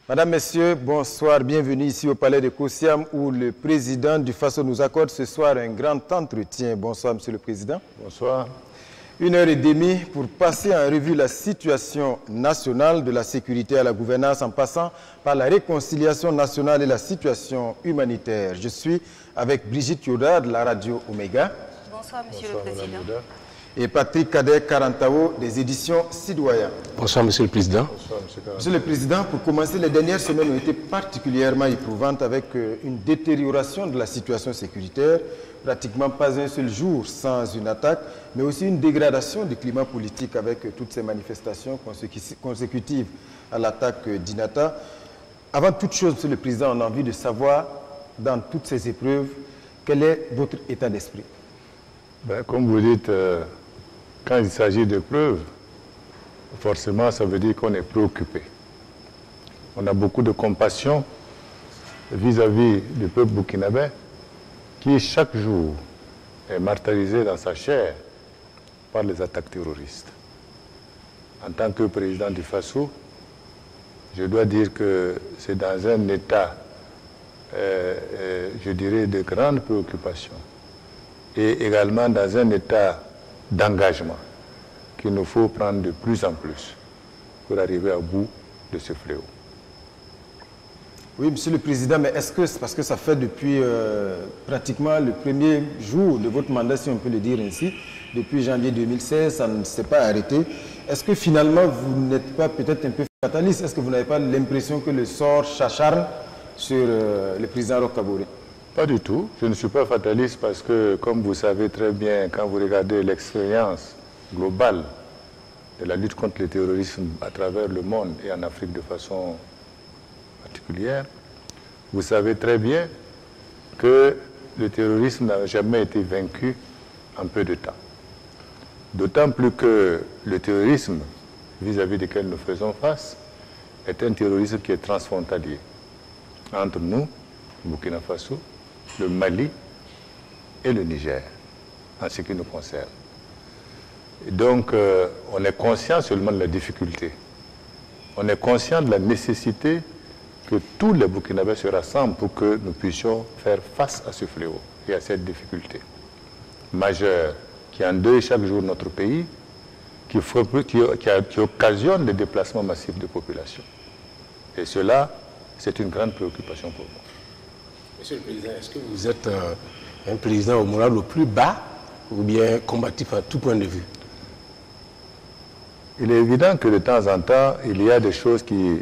Madame, Messieurs, bonsoir, bienvenue ici au Palais de Kosiam où le président du Faso nous accorde ce soir un grand entretien. Bonsoir, Monsieur le Président. Bonsoir. 1h30 pour passer en revue la situation nationale, de la sécurité à la gouvernance en passant par la réconciliation nationale et la situation humanitaire. Je suis avec Brigitte Yoda de la radio Omega. Bonsoir, Monsieur le Président. Et Patrick Kader Karantao des éditions Sidoya. Bonsoir, Monsieur le Président. Bonsoir, Monsieur Karantao. Monsieur le Président, pour commencer, les dernières semaines ont été particulièrement éprouvantes avec une détérioration de la situation sécuritaire, pratiquement pas un seul jour sans une attaque, mais aussi une dégradation du climat politique avec toutes ces manifestations consécutives à l'attaque d'Inata. Avant toute chose, Monsieur le Président, on a envie de savoir, dans toutes ces épreuves, quel est votre état d'esprit? Comme vous dites, quand il s'agit d'épreuves, forcément, ça veut dire qu'on est préoccupé. On a beaucoup de compassion vis-à-vis du peuple burkinabé qui, chaque jour, est martyrisé dans sa chair par les attaques terroristes. En tant que président du Faso, je dois dire que c'est dans un état, je dirais, de grande préoccupation et également dans un état d'engagement qu'il nous faut prendre de plus en plus pour arriver au bout de ce fléau. Oui, Monsieur le Président, mais est-ce que c'est parce que ça fait depuis pratiquement le premier jour de votre mandat, si on peut le dire ainsi, depuis janvier 2016, ça ne s'est pas arrêté. Est-ce que finalement, vous n'êtes pas peut-être un peu fataliste? Est-ce que vous n'avez pas l'impression que le sort s'acharne sur le président Roch Kaboré? Pas du tout. Je ne suis pas fataliste parce que, comme vous savez très bien, quand vous regardez l'expérience globale de la lutte contre le terrorisme à travers le monde et en Afrique de façon particulière, vous savez très bien que le terrorisme n'a jamais été vaincu en peu de temps. D'autant plus que le terrorisme vis-à-vis duquel nous faisons face est un terrorisme qui est transfrontalier entre nous, Burkina Faso, le Mali et le Niger, en ce qui nous concerne. Et donc, on est conscient seulement de la difficulté. On est conscient de la nécessité que tous les Burkinabés se rassemblent pour que nous puissions faire face à ce fléau et à cette difficulté majeure qui endeuille chaque jour notre pays, qui occasionne des déplacements massifs de population. Et cela, c'est une grande préoccupation pour moi. Monsieur le Président, est-ce que vous êtes un président au moral le plus bas ou bien combatif à tout point de vue? Il est évident que de temps en temps, il y a des choses qui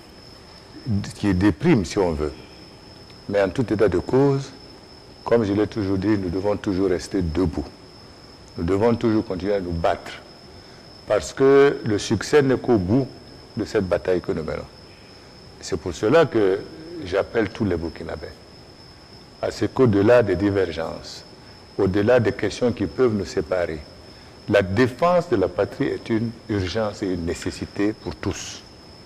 dépriment, si on veut. Mais en tout état de cause, comme je l'ai toujours dit, nous devons toujours rester debout. Nous devons toujours continuer à nous battre. Parce que le succès n'est qu'au bout de cette bataille que nous menons. C'est pour cela que j'appelle tous les Burkinabés à ce qu'au-delà des divergences, au-delà des questions qui peuvent nous séparer, la défense de la patrie est une urgence et une nécessité pour tous.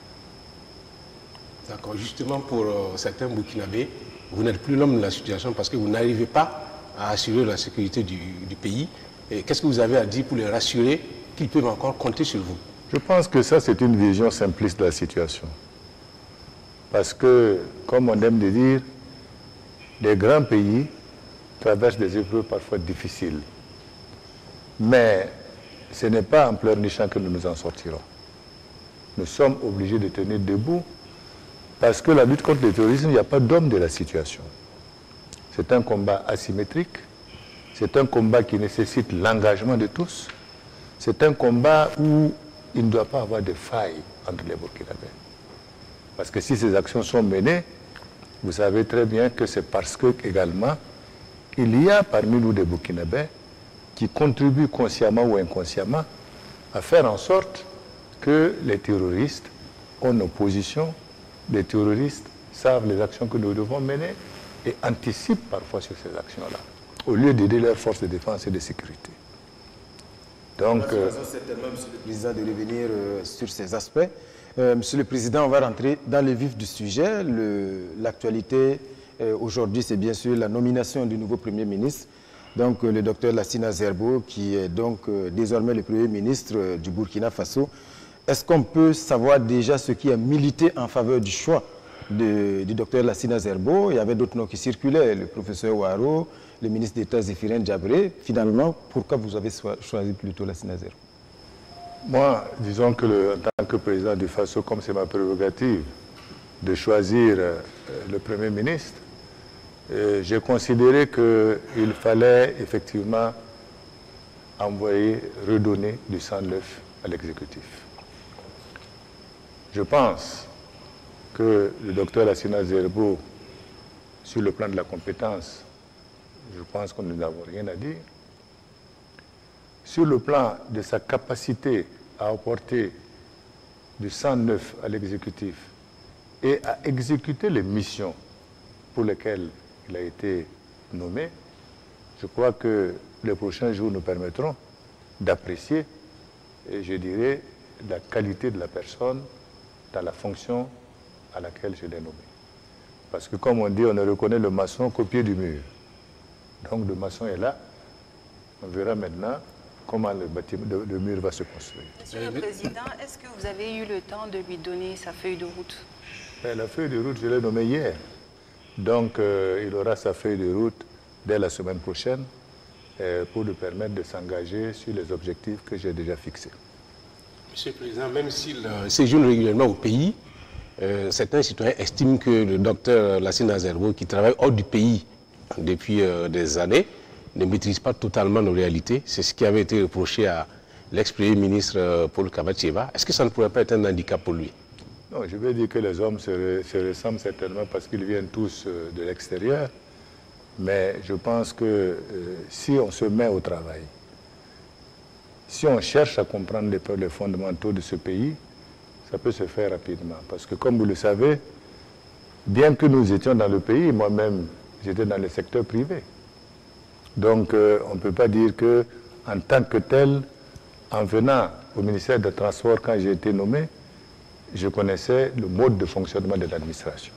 D'accord. Justement, pour certains Burkinabés, vous n'êtes plus l'homme de la situation parce que vous n'arrivez pas à assurer la sécurité du pays. Qu'est-ce que vous avez à dire pour les rassurer qu'ils peuvent encore compter sur vous? Je pense que ça, c'est une vision simpliste de la situation. Parce que, comme on aime le dire, les grands pays traversent des épreuves parfois difficiles. Mais ce n'est pas en pleurnichant que nous nous en sortirons. Nous sommes obligés de tenir debout parce que la lutte contre le terrorisme, il n'y a pas d'homme de la situation. C'est un combat asymétrique, c'est un combat qui nécessite l'engagement de tous, c'est un combat où il ne doit pas avoir de failles entre les Burkinabés. Parce que si ces actions sont menées, vous savez très bien que c'est parce que, également, il y a parmi nous des Burkinabés qui contribuent consciemment ou inconsciemment à faire en sorte que les terroristes ont nos positions, les terroristes savent les actions que nous devons mener et anticipent parfois sur ces actions-là, au lieu d'aider leurs forces de défense et de sécurité. Donc, certainement, Monsieur le Président, de revenir sur ces aspects. Monsieur le Président, on va rentrer dans le vif du sujet. L'actualité aujourd'hui, c'est bien sûr la nomination du nouveau Premier ministre, donc le docteur Lassina Zerbo, qui est donc désormais le Premier ministre du Burkina Faso. Est-ce qu'on peut savoir déjà ce qui a milité en faveur du choix du docteur Lassina Zerbo? Il y avait d'autres noms qui circulaient, le professeur Ouaro, le ministre d'État Zéphirin Djabré. Finalement, pourquoi vous avez choisi plutôt Lassina Zerbo? Moi, disons que en tant que président du FASO, comme c'est ma prérogative de choisir le Premier ministre, j'ai considéré qu'il fallait effectivement redonner du sang neuf à l'exécutif. Je pense que le docteur Lassina Zerbo, sur le plan de la compétence, je pense que nous n'avons rien à dire. Sur le plan de sa capacité à apporter du sang neuf à l'exécutif et à exécuter les missions pour lesquelles il a été nommé, je crois que les prochains jours nous permettront d'apprécier, et je dirais, la qualité de la personne dans la fonction à laquelle je l'ai nommé. Parce que comme on dit, on ne reconnaît le maçon qu'au pied du mur. Donc le maçon est là. On verra maintenant comment le mur va se construire. Monsieur le Président, est-ce que vous avez eu le temps de lui donner sa feuille de route? La feuille de route, je l'ai nommée hier. Donc il aura sa feuille de route dès la semaine prochaine pour lui permettre de s'engager sur les objectifs que j'ai déjà fixés. Monsieur le Président, même s'il séjourne régulièrement au pays, certains citoyens estiment que le docteur Lassina Zerbo, qui travaille hors du pays depuis des années, ne maîtrise pas totalement nos réalités. C'est ce qui avait été reproché à l'ex-premier ministre Paul Kabatieba. Est-ce que ça ne pourrait pas être un handicap pour lui? Non, je veux dire que les hommes se ressemblent certainement parce qu'ils viennent tous de l'extérieur. Mais je pense que si on se met au travail, si on cherche à comprendre les fondamentaux de ce pays, ça peut se faire rapidement. Parce que comme vous le savez, bien que nous étions dans le pays, moi-même, j'étais dans le secteur privé. Donc, on ne peut pas dire qu'en tant que tel, en venant au ministère des Transports, quand j'ai été nommé, je connaissais le mode de fonctionnement de l'administration.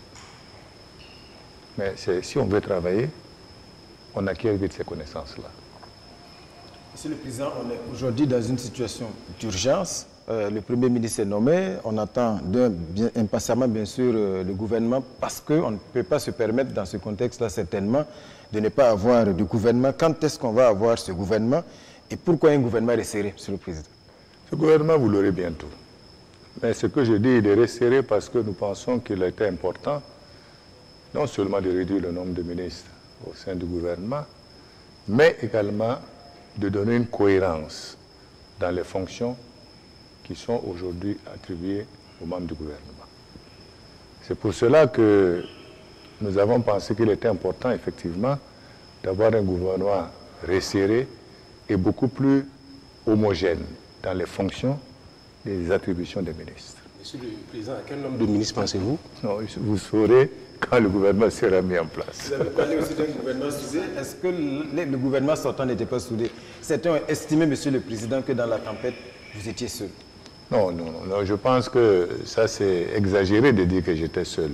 Mais si on veut travailler, on acquiert vite ces connaissances-là. Monsieur le Président, on est aujourd'hui dans une situation d'urgence. Le Premier ministre est nommé. On attend impatiemment, bien sûr, le gouvernement parce qu'on ne peut pas se permettre, dans ce contexte-là, certainement, de ne pas avoir de gouvernement. Quand est-ce qu'on va avoir ce gouvernement? Et pourquoi un gouvernement resserré, Monsieur le Président? Ce gouvernement, vous l'aurez bientôt. Mais ce que je dis, il est resserré parce que nous pensons qu'il a été important, non seulement de réduire le nombre de ministres au sein du gouvernement, mais également de donner une cohérence dans les fonctions qui sont aujourd'hui attribuées aux membres du gouvernement. C'est pour cela que nous avons pensé qu'il était important, effectivement, d'avoir un gouvernement resserré et beaucoup plus homogène dans les fonctions et les attributions des ministres. Monsieur le Président, à quel nombre de ministres pensez-vous? Non, vous saurez quand le gouvernement sera mis en place. Vous avez parlé aussi d'un gouvernement soudé. Est-ce que le gouvernement sortant n'était pas soudé? Certains ont estimé, Monsieur le Président, que dans la tempête, vous étiez seul. Non, je pense que ça c'est exagéré de dire que j'étais seul.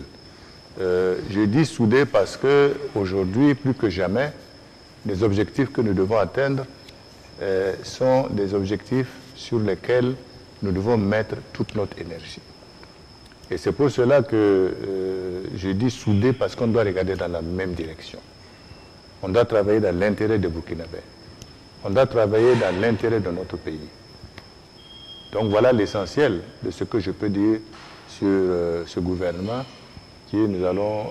Je dis soudé parce qu'aujourd'hui, plus que jamais, les objectifs que nous devons atteindre sont des objectifs sur lesquels nous devons mettre toute notre énergie. Et c'est pour cela que je dis soudé parce qu'on doit regarder dans la même direction. On doit travailler dans l'intérêt des Burkinabés. On doit travailler dans l'intérêt de notre pays. Donc voilà l'essentiel de ce que je peux dire sur ce gouvernement qui nous allons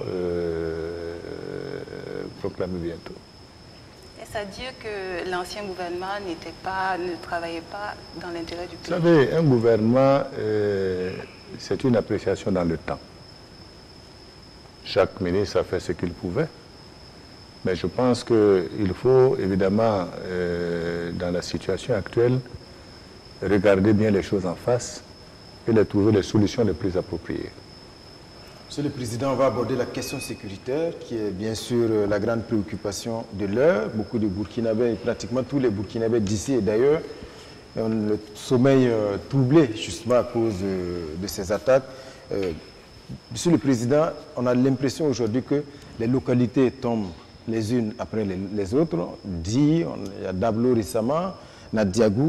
proclamer bientôt. Est-ce à dire que l'ancien gouvernement ne travaillait pas dans l'intérêt du pays? Vous savez, un gouvernement, c'est une appréciation dans le temps. Chaque ministre a fait ce qu'il pouvait. Mais je pense qu'il faut évidemment, dans la situation actuelle, regarder bien les choses en face et trouver les solutions les plus appropriées. Monsieur le Président, on va aborder la question sécuritaire qui est bien sûr la grande préoccupation de l'heure. Beaucoup de Burkinabés, pratiquement tous les Burkinabés d'ici et d'ailleurs, ont le sommeil troublé justement à cause de ces attaques. Monsieur le Président, on a l'impression aujourd'hui que les localités tombent les unes après les autres. Il y a Dablo récemment, Nadiagou.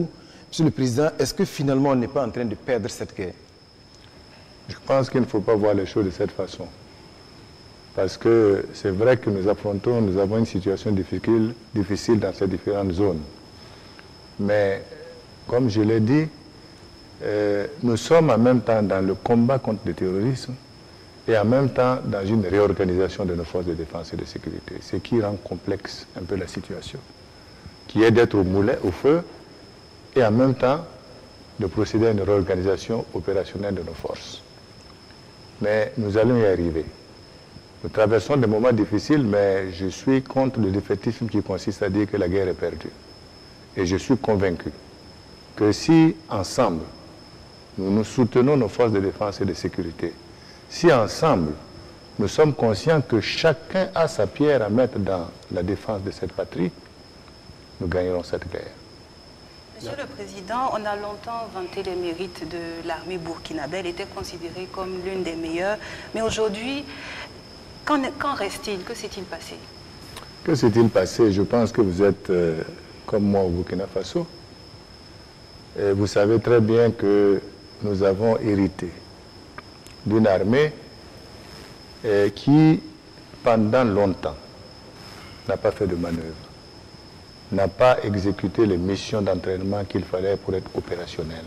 Monsieur le Président, est-ce que finalement on n'est pas en train de perdre cette guerre? Je pense qu'il ne faut pas voir les choses de cette façon. Parce que c'est vrai que nous avons une situation difficile dans ces différentes zones. Mais, comme je l'ai dit, nous sommes en même temps dans le combat contre le terrorisme et en même temps dans une réorganisation de nos forces de défense et de sécurité, ce qui rend complexe un peu la situation, qui est d'être au feu et en même temps de procéder à une réorganisation opérationnelle de nos forces. Mais nous allons y arriver. Nous traversons des moments difficiles, mais je suis contre le défaitisme qui consiste à dire que la guerre est perdue. Et je suis convaincu que si, ensemble, nous soutenons nos forces de défense et de sécurité, si, ensemble, nous sommes conscients que chacun a sa pierre à mettre dans la défense de cette patrie, nous gagnerons cette guerre. Monsieur le Président, on a longtemps vanté les mérites de l'armée burkinabé. Elle était considérée comme l'une des meilleures. Mais aujourd'hui, qu'en reste-t-il? Que s'est-il passé? Que s'est-il passé? Je pense que vous êtes, comme moi, au Burkina Faso. Et vous savez très bien que nous avons hérité d'une armée qui, pendant longtemps, n'a pas fait de manœuvre, n'a pas exécuté les missions d'entraînement qu'il fallait pour être opérationnel.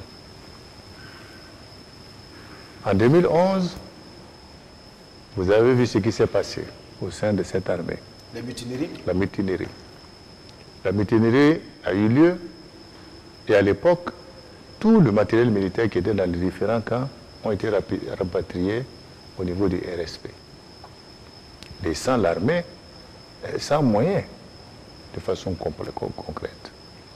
En 2011, vous avez vu ce qui s'est passé au sein de cette armée. La mutinerie? La mutinerie. La mutinerie a eu lieu et à l'époque, tout le matériel militaire qui était dans les différents camps ont été rapatriés au niveau du RSP. Laissant l'armée sans moyens, de façon concrète.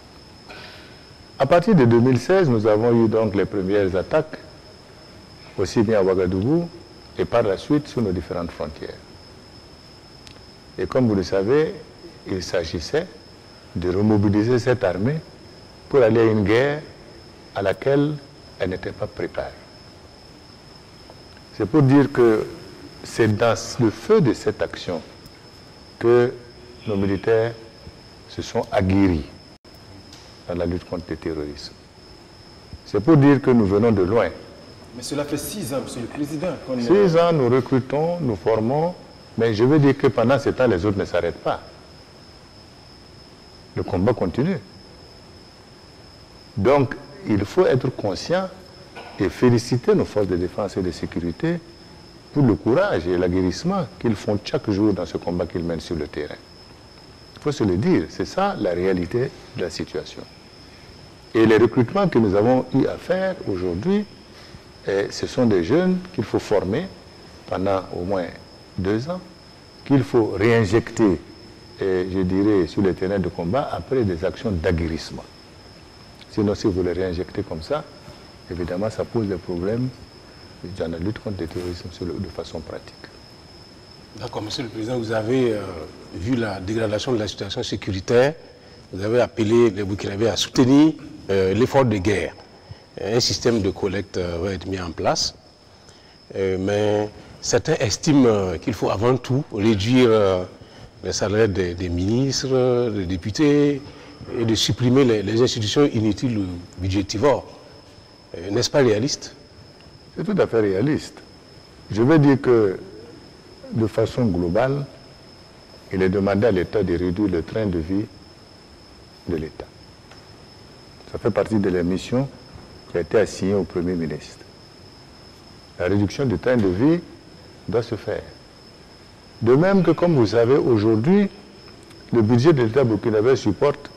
À partir de 2016, nous avons eu donc les premières attaques, aussi bien à Ouagadougou et par la suite sur nos différentes frontières. Et comme vous le savez, il s'agissait de remobiliser cette armée pour aller à une guerre à laquelle elle n'était pas préparée. C'est pour dire que c'est dans le feu de cette action que nos militaires se sont aguerris dans la lutte contre le terrorisme. C'est pour dire que nous venons de loin. Mais cela fait 6 ans, Monsieur le Président. 6 ans, nous recrutons, nous formons, mais je veux dire que pendant ce temps, les autres ne s'arrêtent pas. Le combat continue. Donc, il faut être conscient et féliciter nos forces de défense et de sécurité pour le courage et l'aguerrissement qu'ils font chaque jour dans ce combat qu'ils mènent sur le terrain. Il faut se le dire, c'est ça la réalité de la situation. Et les recrutements que nous avons eu à faire aujourd'hui, ce sont des jeunes qu'il faut former pendant au moins 2 ans, qu'il faut réinjecter, je dirais, sur le terrain de combat après des actions d'aguerrissement. Sinon, si vous les réinjectez comme ça, évidemment, ça pose des problèmes dans la lutte contre le terrorisme de façon pratique. D'accord, Monsieur le Président, vous avez vu la dégradation de la situation sécuritaire, vous avez appelé les Burkinabés à soutenir l'effort de guerre. Un système de collecte va être mis en place, mais certains estiment qu'il faut avant tout réduire les salaires des ministres, des députés, et de supprimer les institutions inutiles ou budgétivores. N'est-ce pas réaliste? C'est tout à fait réaliste. Je veux dire que, de façon globale, il est demandé à l'État de réduire le train de vie de l'État. Ça fait partie de la mission qui a été assignée au Premier ministre. La réduction du train de vie doit se faire. De même que, comme vous savez, aujourd'hui, le budget de l'État burkinabé supporte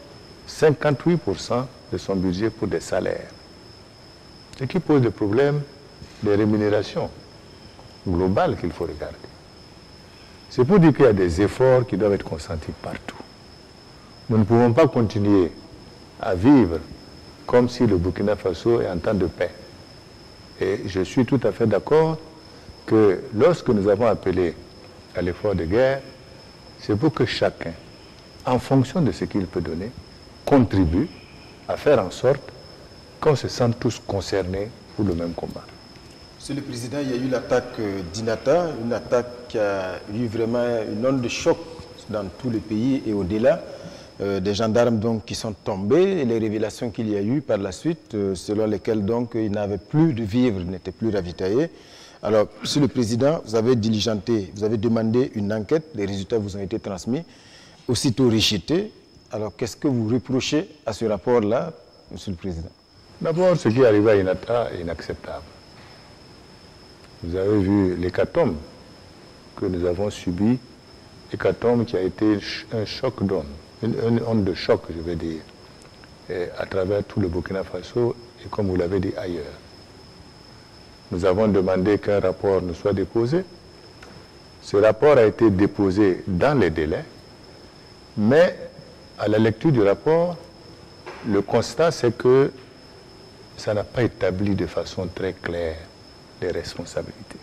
58% de son budget pour des salaires. Ce qui pose des problèmes de rémunération globale qu'il faut regarder. C'est pour dire qu'il y a des efforts qui doivent être consentis partout. Nous ne pouvons pas continuer à vivre comme si le Burkina Faso est en temps de paix. Et je suis tout à fait d'accord que lorsque nous avons appelé à l'effort de guerre, c'est pour que chacun, en fonction de ce qu'il peut donner, contribue à faire en sorte qu'on se sente tous concernés pour le même combat. Monsieur le Président, il y a eu l'attaque d'Inata, une attaque qui a eu vraiment une onde de choc dans tout le pays et au-delà. des gendarmes donc, qui sont tombés et les révélations qu'il y a eu par la suite, selon lesquelles donc, ils n'avaient plus de vivres, n'étaient plus ravitaillés. Alors, Monsieur le Président, vous avez diligenté, vous avez demandé une enquête, les résultats vous ont été transmis, aussitôt rejetés. Alors, qu'est-ce que vous reprochez à ce rapport-là, Monsieur le Président? D'abord, ce qui est arrivé à Inata est inacceptable. Vous avez vu l'hécatombe que nous avons subi, hécatombe qui a été un choc d'onde, une onde de choc, je vais dire, à travers tout le Burkina Faso et comme vous l'avez dit ailleurs. Nous avons demandé qu'un rapport nous soit déposé. Ce rapport a été déposé dans les délais, mais à la lecture du rapport, le constat c'est que ça n'a pas établi de façon très claire les responsabilités.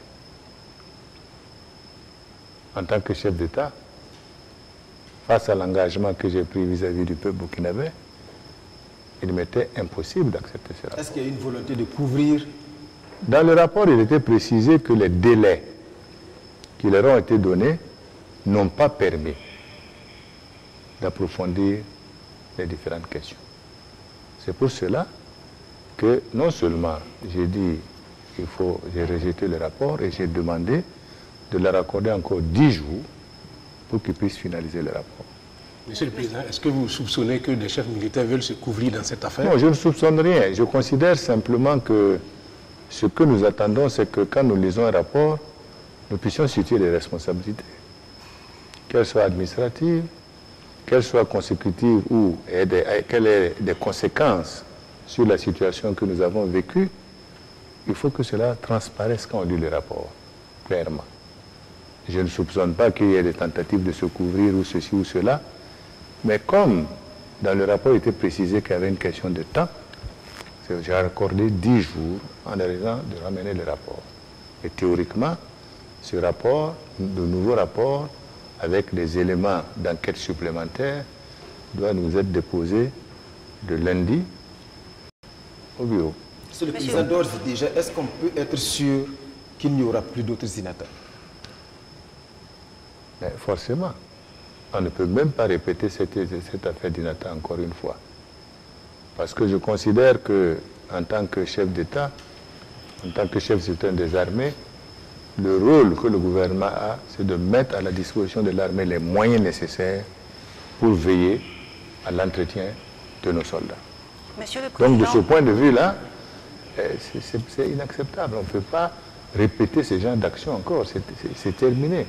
En tant que chef d'État, face à l'engagement que j'ai pris vis-à-vis du peuple burkinabé, il m'était impossible d'accepter ce rapport. Est-ce qu'il y a une volonté de couvrir? Dans le rapport, il était précisé que les délais qui leur ont été donnés n'ont pas permis d'approfondir les différentes questions. C'est pour cela que non seulement j'ai dit j'ai rejeté le rapport et j'ai demandé de leur accorder encore 10 jours pour qu'ils puissent finaliser le rapport. Monsieur le Président, est-ce que vous soupçonnez que des chefs militaires veulent se couvrir dans cette affaire? Non, je ne soupçonne rien. Je considère simplement que ce que nous attendons, c'est que quand nous lisons un rapport, nous puissions situer les responsabilités, qu'elles soient administratives, qu'elles soient consécutives ou qu'elles aient des conséquences sur la situation que nous avons vécue. Il faut que cela transparaisse quand on lit le rapport, clairement. Je ne soupçonne pas qu'il y ait des tentatives de se couvrir ou ceci ou cela, mais comme dans le rapport il était précisé qu'il y avait une question de temps, j'ai accordé 10 jours en raison de ramener le rapport. Et théoriquement, ce rapport, de nouveau rapport, avec des éléments d'enquête supplémentaires, doit nous être déposé de lundi au bureau. Monsieur le Président, d'ores et déjà, est-ce qu'on peut être sûr qu'il n'y aura plus d'autres Inata? Mais forcément. On ne peut même pas répéter cette affaire d'Inata encore une fois. Parce que je considère qu'en tant que chef d'État, en tant que chef suprême des armées, le rôle que le gouvernement a, c'est de mettre à la disposition de l'armée les moyens nécessaires pour veiller à l'entretien de nos soldats. Monsieur le Président, donc de ce point de vue-là, c'est inacceptable. On ne peut pas répéter ce genre d'action encore. C'est terminé.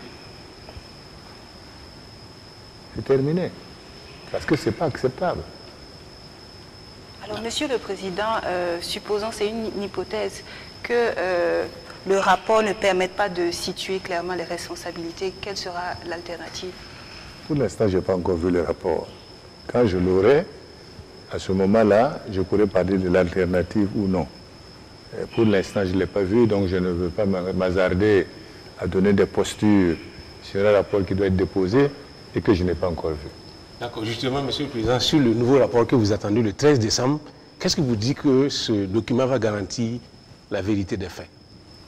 C'est terminé. Parce que ce n'est pas acceptable. Alors, Monsieur le Président, supposons, c'est une hypothèse, que le rapport ne permette pas de situer clairement les responsabilités, quelle sera l'alternative? Pour l'instant, je n'ai pas encore vu le rapport. Quand je l'aurai, à ce moment-là, je pourrais parler de l'alternative ou non. Pour l'instant, je ne l'ai pas vu, donc je ne veux pas m'hasarder à donner des postures sur un rapport qui doit être déposé et que je n'ai pas encore vu. D'accord. Justement, Monsieur le Président, sur le nouveau rapport que vous attendez le 13 décembre, qu'est-ce qui vous dit que ce document va garantir la vérité des faits?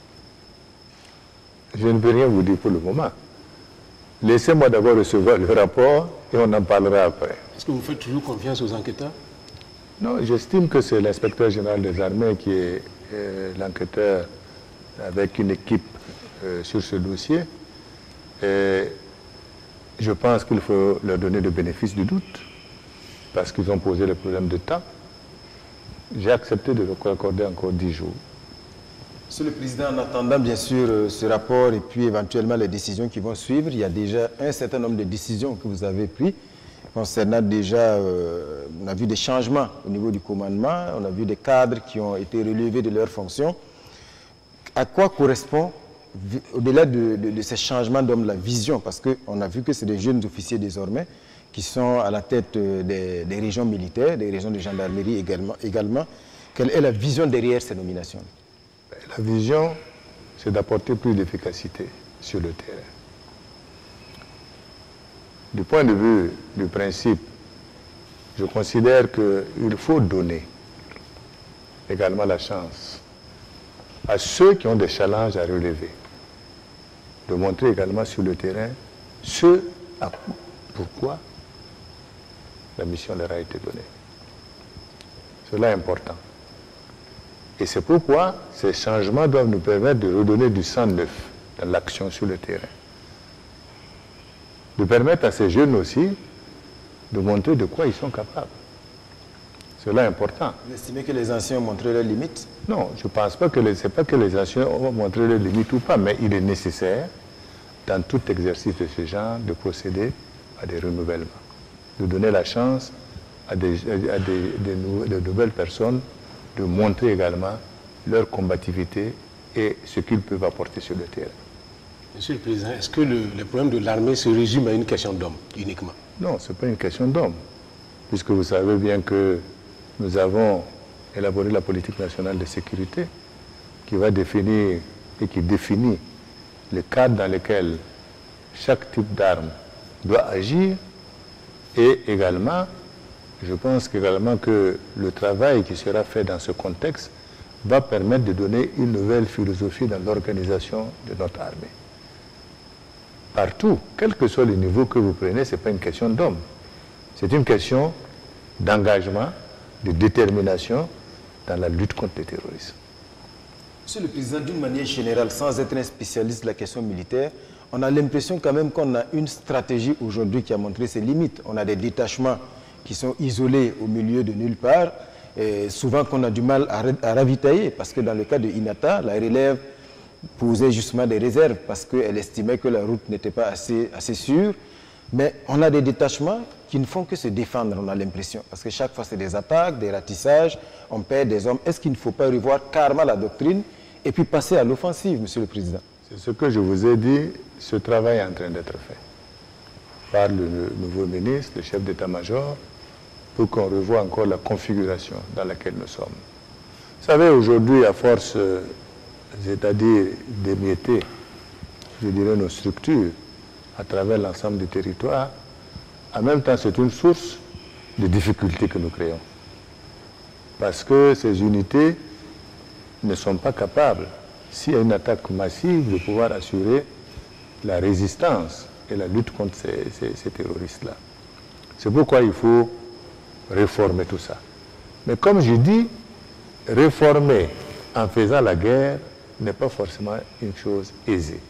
Je ne peux rien vous dire pour le moment. Laissez-moi d'abord recevoir le rapport et on en parlera après. Est-ce que vous faites toujours confiance aux enquêteurs? Non, j'estime que c'est l'inspecteur général des armées qui est l'enquêteur avec une équipe sur ce dossier. Et je pense qu'il faut leur donner le bénéfice du doute parce qu'ils ont posé le problème de temps. J'ai accepté de leur accorder encore 10 jours. Monsieur le Président, en attendant bien sûr ce rapport et puis éventuellement les décisions qui vont suivre, il y a déjà un certain nombre de décisions que vous avez prises concernant déjà, on a vu des changements au niveau du commandement, on a vu des cadres qui ont été relevés de leurs fonctions. À quoi correspond, au-delà de ces changements d'hommes, la vision? Parce qu'on a vu que c'est des jeunes officiers désormais qui sont à la tête des régions militaires, des régions de gendarmerie également. Quelle est la vision derrière ces nominations? La vision, c'est d'apporter plus d'efficacité sur le terrain. Du point de vue du principe, je considère qu'il faut donner également la chance à ceux qui ont des challenges à relever, de montrer également sur le terrain pourquoi la mission leur a été donnée. Cela est important. Et c'est pourquoi ces changements doivent nous permettre de redonner du sang neuf dans l'action sur le terrain. De permettre à ces jeunes aussi de montrer de quoi ils sont capables. Cela est important. Vous estimez que les anciens ont montré leurs limites? Non, je ne pense pas que c'est pas que les anciens ont montré leurs limites ou pas, mais il est nécessaire, dans tout exercice de ce genre, de procéder à des renouvellements, de donner la chance à de nouvelles personnes de montrer également leur combativité et ce qu'ils peuvent apporter sur le terrain. Monsieur le Président, est-ce que le problème de l'armée se résume à une question d'hommes uniquement? Non, ce n'est pas une question d'hommes, puisque vous savez bien que nous avons élaboré la politique nationale de sécurité qui va définir et qui définit le cadre dans lequel chaque type d'arme doit agir, et également, je pense également que le travail qui sera fait dans ce contexte va permettre de donner une nouvelle philosophie dans l'organisation de notre armée. Partout, quel que soit le niveau que vous prenez, ce n'est pas une question d'homme. C'est une question d'engagement, de détermination dans la lutte contre le terrorisme. Monsieur le Président, d'une manière générale, sans être un spécialiste de la question militaire, on a l'impression quand même qu'on a une stratégie aujourd'hui qui a montré ses limites. On a des détachements qui sont isolés au milieu de nulle part, et souvent qu'on a du mal à ravitailler, parce que dans le cas de Inata, la relève posait justement des réserves, parce qu'elle estimait que la route n'était pas assez sûre. Mais on a des détachements qui ne font que se défendre, on a l'impression. Parce que chaque fois, c'est des attaques, des ratissages, on perd des hommes. Est-ce qu'il ne faut pas revoir carrément la doctrine et puis passer à l'offensive, Monsieur le Président? C'est ce que je vous ai dit, ce travail est en train d'être fait par le nouveau ministre, le chef d'état-major, pour qu'on revoie encore la configuration dans laquelle nous sommes. Vous savez, aujourd'hui, à force, c'est-à-dire d'émietter, je dirais, nos structures, à travers l'ensemble du territoire, en même temps, c'est une source de difficultés que nous créons. Parce que ces unités ne sont pas capables, s'il y a une attaque massive, de pouvoir assurer la résistance et la lutte contre ces terroristes-là. C'est pourquoi il faut réformer tout ça. Mais comme je dis, réformer en faisant la guerre n'est pas forcément une chose aisée.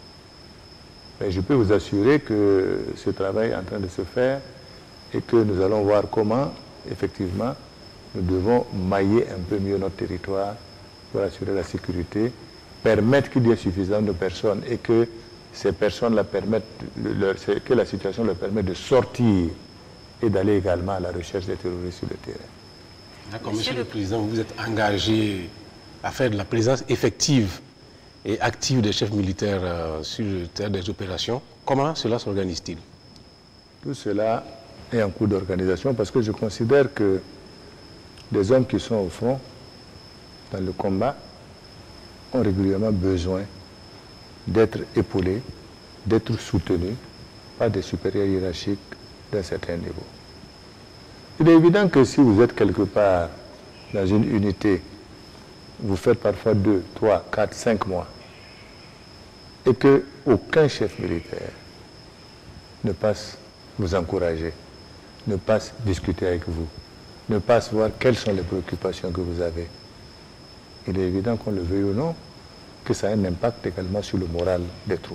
Mais je peux vous assurer que ce travail est en train de se faire et que nous allons voir comment, effectivement, nous devons mailler un peu mieux notre territoire pour assurer la sécurité, permettre qu'il y ait suffisamment de personnes et que ces personnes-là permettent, que la situation leur permette de sortir et d'aller également à la recherche des terroristes sur le terrain. D'accord, Monsieur le Président, vous êtes engagé à faire de la présence effective et active des chefs militaires sur le terrain des opérations. Comment cela s'organise-t-il? Tout cela est en cours d'organisation parce que je considère que les hommes qui sont au front, dans le combat, ont régulièrement besoin d'être épaulés, d'être soutenus par des supérieurs hiérarchiques d'un certain niveau. Il est évident que si vous êtes quelque part dans une unité, vous faites parfois 2, 3, 4, 5 mois, et qu'aucun chef militaire ne passe vous encourager, ne passe discuter avec vous, ne passe voir quelles sont les préoccupations que vous avez. Il est évident qu'on le veuille ou non, que ça a un impact également sur le moral des troupes.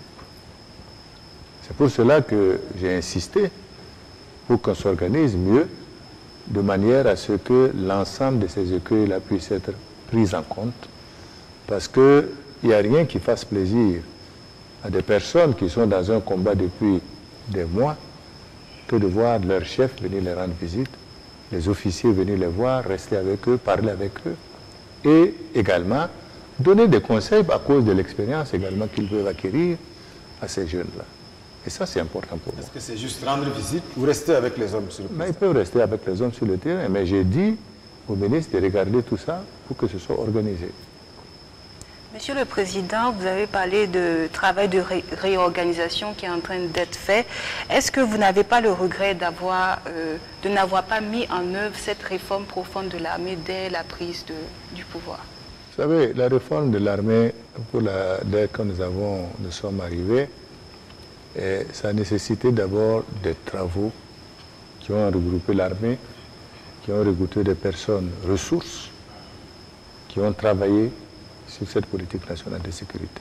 C'est pour cela que j'ai insisté pour qu'on s'organise mieux, de manière à ce que l'ensemble de ces écueils-là puissent être pris en compte, parce qu'il n'y a rien qui fasse plaisir à des personnes qui sont dans un combat depuis des mois que de voir leurs chefs venir les rendre visite, les officiers venir les voir, rester avec eux, parler avec eux, et également donner des conseils à cause de l'expérience également qu'ils peuvent acquérir à ces jeunes-là. Et ça, c'est important pour moi. Est-ce que c'est juste rendre visite ou rester avec les hommes sur le terrain? Mais ils peuvent rester avec les hommes sur le terrain. Mais j'ai dit au ministre de regarder tout ça pour que ce soit organisé. Monsieur le Président, vous avez parlé de travail de réorganisation qui est en train d'être fait. Est-ce que vous n'avez pas le regret de n'avoir pas mis en œuvre cette réforme profonde de l'armée dès la prise du pouvoir? Vous savez, la réforme de l'armée, dès que nous sommes arrivés, ça a nécessité d'abord des travaux qui ont regroupé l'armée, qui ont regroupé des personnes ressources, qui ont travaillé sur cette politique nationale de sécurité.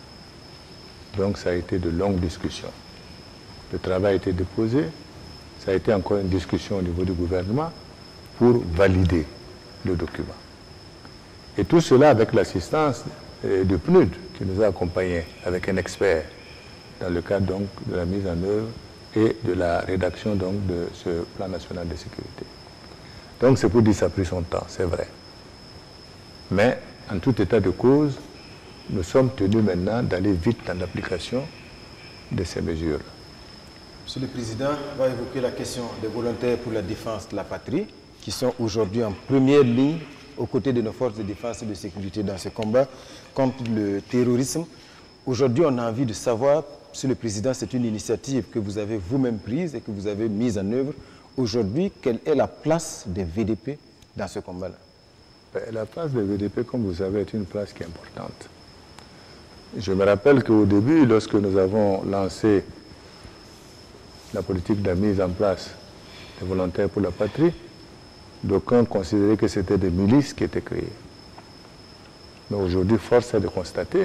Donc ça a été de longues discussions. Le travail a été déposé, ça a été encore une discussion au niveau du gouvernement pour valider le document. Et tout cela avec l'assistance de PNUD qui nous a accompagnés avec un expert dans le cadre donc de la mise en œuvre et de la rédaction donc de ce plan national de sécurité. Donc c'est pour dire que ça a pris son temps, c'est vrai. Mais en tout état de cause, nous sommes tenus maintenant d'aller vite dans l'application de ces mesures. Monsieur le Président, va évoquer la question des volontaires pour la défense de la patrie, qui sont aujourd'hui en première ligne aux côtés de nos forces de défense et de sécurité dans ce combat contre le terrorisme. Aujourd'hui, on a envie de savoir, Monsieur le Président, c'est une initiative que vous avez vous-même prise et que vous avez mise en œuvre. Aujourd'hui, quelle est la place des VDP dans ce combat-là? La place des VDP, comme vous savez, est une place qui est importante. Je me rappelle qu'au début, lorsque nous avons lancé la politique de la mise en place des volontaires pour la patrie, d'aucuns considéraient que c'était des milices qui étaient créées. Mais aujourd'hui, force est de constater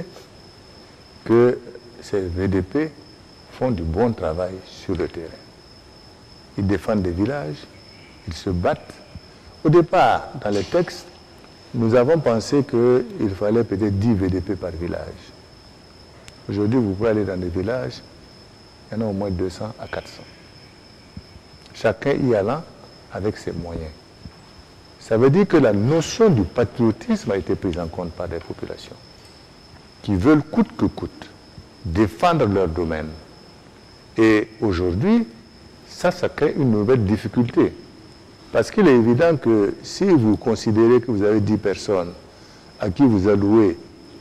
que ces VDP font du bon travail sur le terrain. Ils défendent des villages, ils se battent. Au départ, dans les textes, nous avons pensé qu'il fallait peut-être 10 VDP par village. Aujourd'hui, vous pouvez aller dans des villages, il y en a au moins 200 à 400. Chacun y allant avec ses moyens. Ça veut dire que la notion du patriotisme a été prise en compte par des populations qui veulent coûte que coûte défendre leur domaine. Et aujourd'hui, ça crée une nouvelle difficulté. Parce qu'il est évident que si vous considérez que vous avez 10 personnes à qui vous allouez,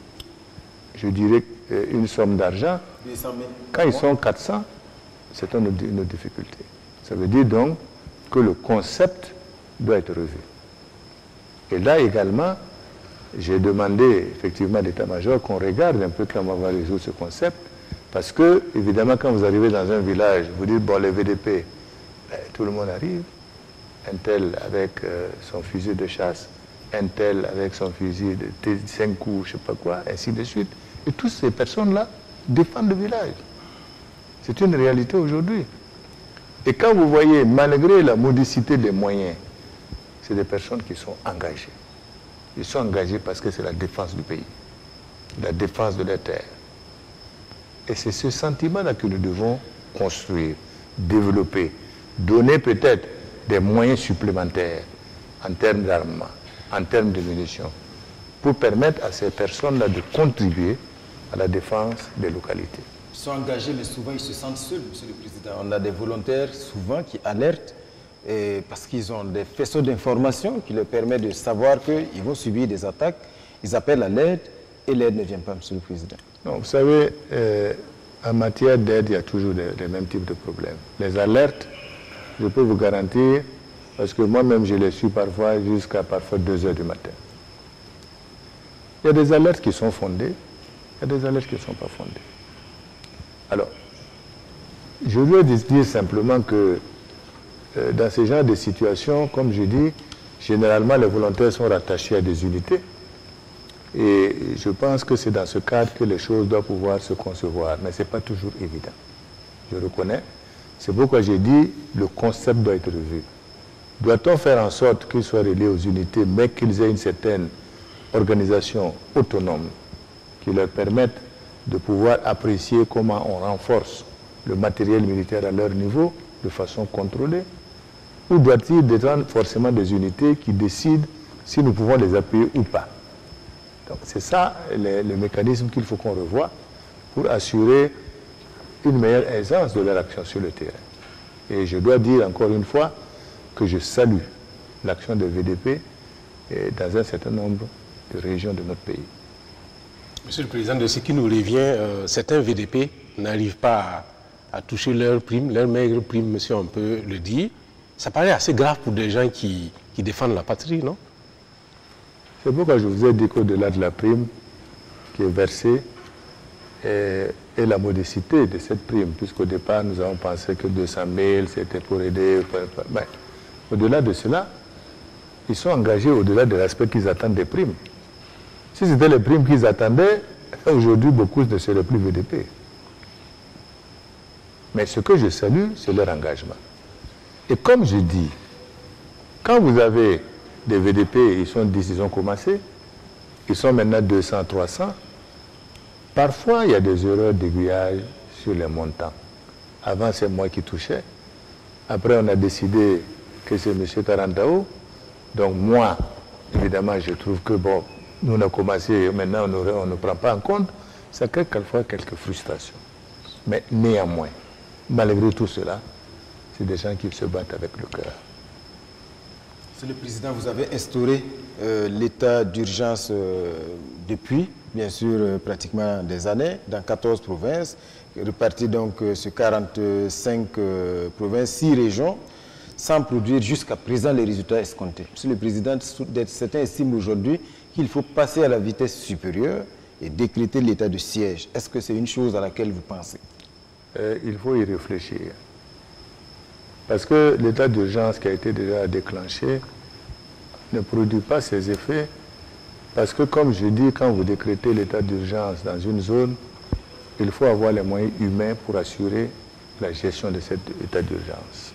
je dirais, une somme d'argent, quand ils sont 400, c'est une difficulté. Ça veut dire donc que le concept doit être revu. Et là également, j'ai demandé effectivement à l'état-major qu'on regarde un peu comment on va résoudre ce concept, parce que, évidemment, quand vous arrivez dans un village, vous dites, bon, les VDP, tout le monde arrive, un tel avec son fusil de chasse, un tel avec son fusil de 5 coups, je ne sais pas quoi, ainsi de suite. Et toutes ces personnes-là défendent le village. C'est une réalité aujourd'hui. Et quand vous voyez, malgré la modicité des moyens, c'est des personnes qui sont engagées. Ils sont engagés parce que c'est la défense du pays, la défense de la terre. Et c'est ce sentiment-là que nous devons construire, développer, donner peut-être des moyens supplémentaires en termes d'armement, en termes de munitions, pour permettre à ces personnes-là de contribuer à la défense des localités. Ils sont engagés, mais souvent ils se sentent seuls, Monsieur le Président. On a des volontaires souvent qui alertent parce qu'ils ont des faisceaux d'informations qui leur permettent de savoir qu'ils vont subir des attaques. Ils appellent à l'aide et l'aide ne vient pas, Monsieur le Président. Non, vous savez, en matière d'aide, il y a toujours les mêmes types de problèmes. Les alertes, je peux vous garantir, parce que moi-même je les suis parfois jusqu'à parfois 2 heures du matin. Il y a des alertes qui sont fondées, il y a des alertes qui ne sont pas fondées. Alors, je veux dire simplement que dans ce genre de situations, comme je dis, généralement les volontaires sont rattachés à des unités. Et je pense que c'est dans ce cadre que les choses doivent pouvoir se concevoir. Mais ce n'est pas toujours évident. Je reconnais. C'est pourquoi j'ai dit le concept doit être revu. Doit-on faire en sorte qu'ils soient reliés aux unités, mais qu'ils aient une certaine organisation autonome qui leur permette de pouvoir apprécier comment on renforce le matériel militaire à leur niveau de façon contrôlée? Ou doit-il être forcément des unités qui décident si nous pouvons les appuyer ou pas? Donc c'est ça le mécanisme qu'il faut qu'on revoie pour assurer une meilleure aisance de leur action sur le terrain. Et je dois dire encore une fois que je salue l'action des VDP dans un certain nombre de régions de notre pays. Monsieur le Président, de ce qui nous revient, certains VDP n'arrivent pas à toucher leurs primes, leurs maigres primes, si on peut le dire. Ça paraît assez grave pour des gens qui défendent la patrie, non? C'est pourquoi je vous ai dit qu'au-delà de la prime qui est versée, et la modicité de cette prime, puisqu'au départ, nous avons pensé que 200 000, c'était pour aider. Mais au-delà de cela, ils sont engagés au-delà de l'aspect qu'ils attendent des primes. Si c'était les primes qu'ils attendaient, aujourd'hui, beaucoup ne seraient plus VDP. Mais ce que je salue, c'est leur engagement. Et comme je dis, quand vous avez des VDP, ils sont 10, ils ont commencé, ils sont maintenant 200, 300, parfois, il y a des erreurs d'aiguillage sur les montants. Avant, c'est moi qui touchais. Après, on a décidé que c'est M. Tarantao. Donc, moi, évidemment, je trouve que, bon, nous, on a commencé, maintenant, on ne prend pas en compte. Ça crée quelquefois quelques frustrations. Mais néanmoins, malgré tout cela, c'est des gens qui se battent avec le cœur. Monsieur le Président, vous avez instauré l'état d'urgence depuis, bien sûr, pratiquement des années, dans 14 provinces, réparties donc sur 45 provinces, 6 régions, sans produire jusqu'à présent les résultats escomptés. Monsieur le Président, certains estiment aujourd'hui qu'il faut passer à la vitesse supérieure et décréter l'état de siège. Est-ce que c'est une chose à laquelle vous pensez? Il faut y réfléchir. Parce que l'état d'urgence qui a été déjà déclenché ne produit pas ses effets. Parce que, comme je dis, quand vous décrétez l'état d'urgence dans une zone, il faut avoir les moyens humains pour assurer la gestion de cet état d'urgence.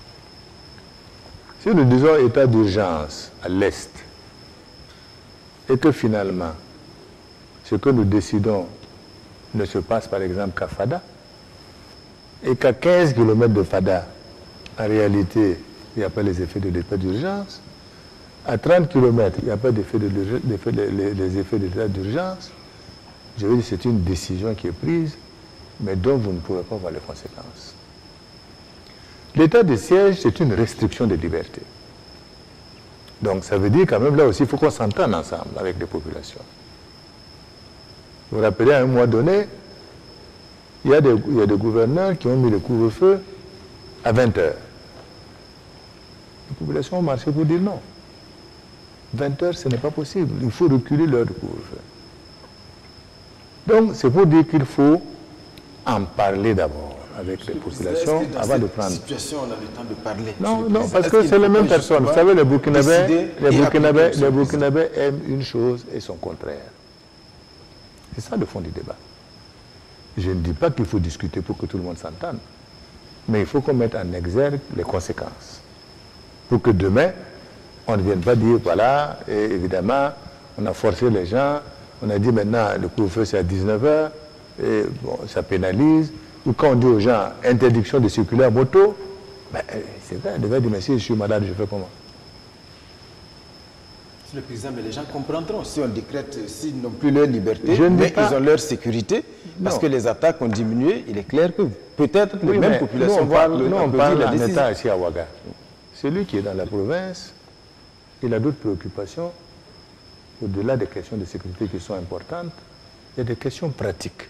Si nous disons état d'urgence à l'Est, et que finalement, ce que nous décidons ne se passe par exemple qu'à Fada, et qu'à 15 km de Fada, en réalité, il n'y a pas les effets de l'état d'urgence. À 30 km, il n'y a pas les effets de l'état d'urgence. Je veux dire, c'est une décision qui est prise, mais dont vous ne pourrez pas voir les conséquences. L'état de siège, c'est une restriction de liberté. Donc, ça veut dire quand même, là aussi, il faut qu'on s'entende ensemble avec les populations. Vous vous rappelez, à un mois donné, il y a des gouverneurs qui ont mis le couvre-feu à 20 heures. Les populations ont marché pour dire non. 20 heures, ce n'est pas possible. Il faut reculer l'heure de couvre-feu. Donc, c'est pour dire qu'il faut en parler d'abord avec les populations avant de prendre. Situation, on a le temps de parler. Non, parce que c'est les mêmes personnes. Vous savez, les Burkinabés aiment une chose et son contraire. C'est ça le fond du débat. Je ne dis pas qu'il faut discuter pour que tout le monde s'entende, mais il faut qu'on mette en exergue les conséquences. Pour que demain, on ne vienne pas dire, voilà, et évidemment, on a forcé les gens, on a dit maintenant, le couvre-feu c'est à 19h, et bon, ça pénalise. Ou quand on dit aux gens, interdiction de circuler à moto, ben, c'est vrai, on devait dire, mais si je suis malade, je fais comment? Monsieur le Président, mais les gens comprendront. Si on décrète, s'ils n'ont plus leur liberté, mais ils ont leur sécurité, parce que les attaques ont diminué, il est clair que peut-être les mêmes populations vont on parle en état ici à Ouaga. Celui qui est dans la province, il a d'autres préoccupations. Au-delà des questions de sécurité qui sont importantes, il y a des questions pratiques.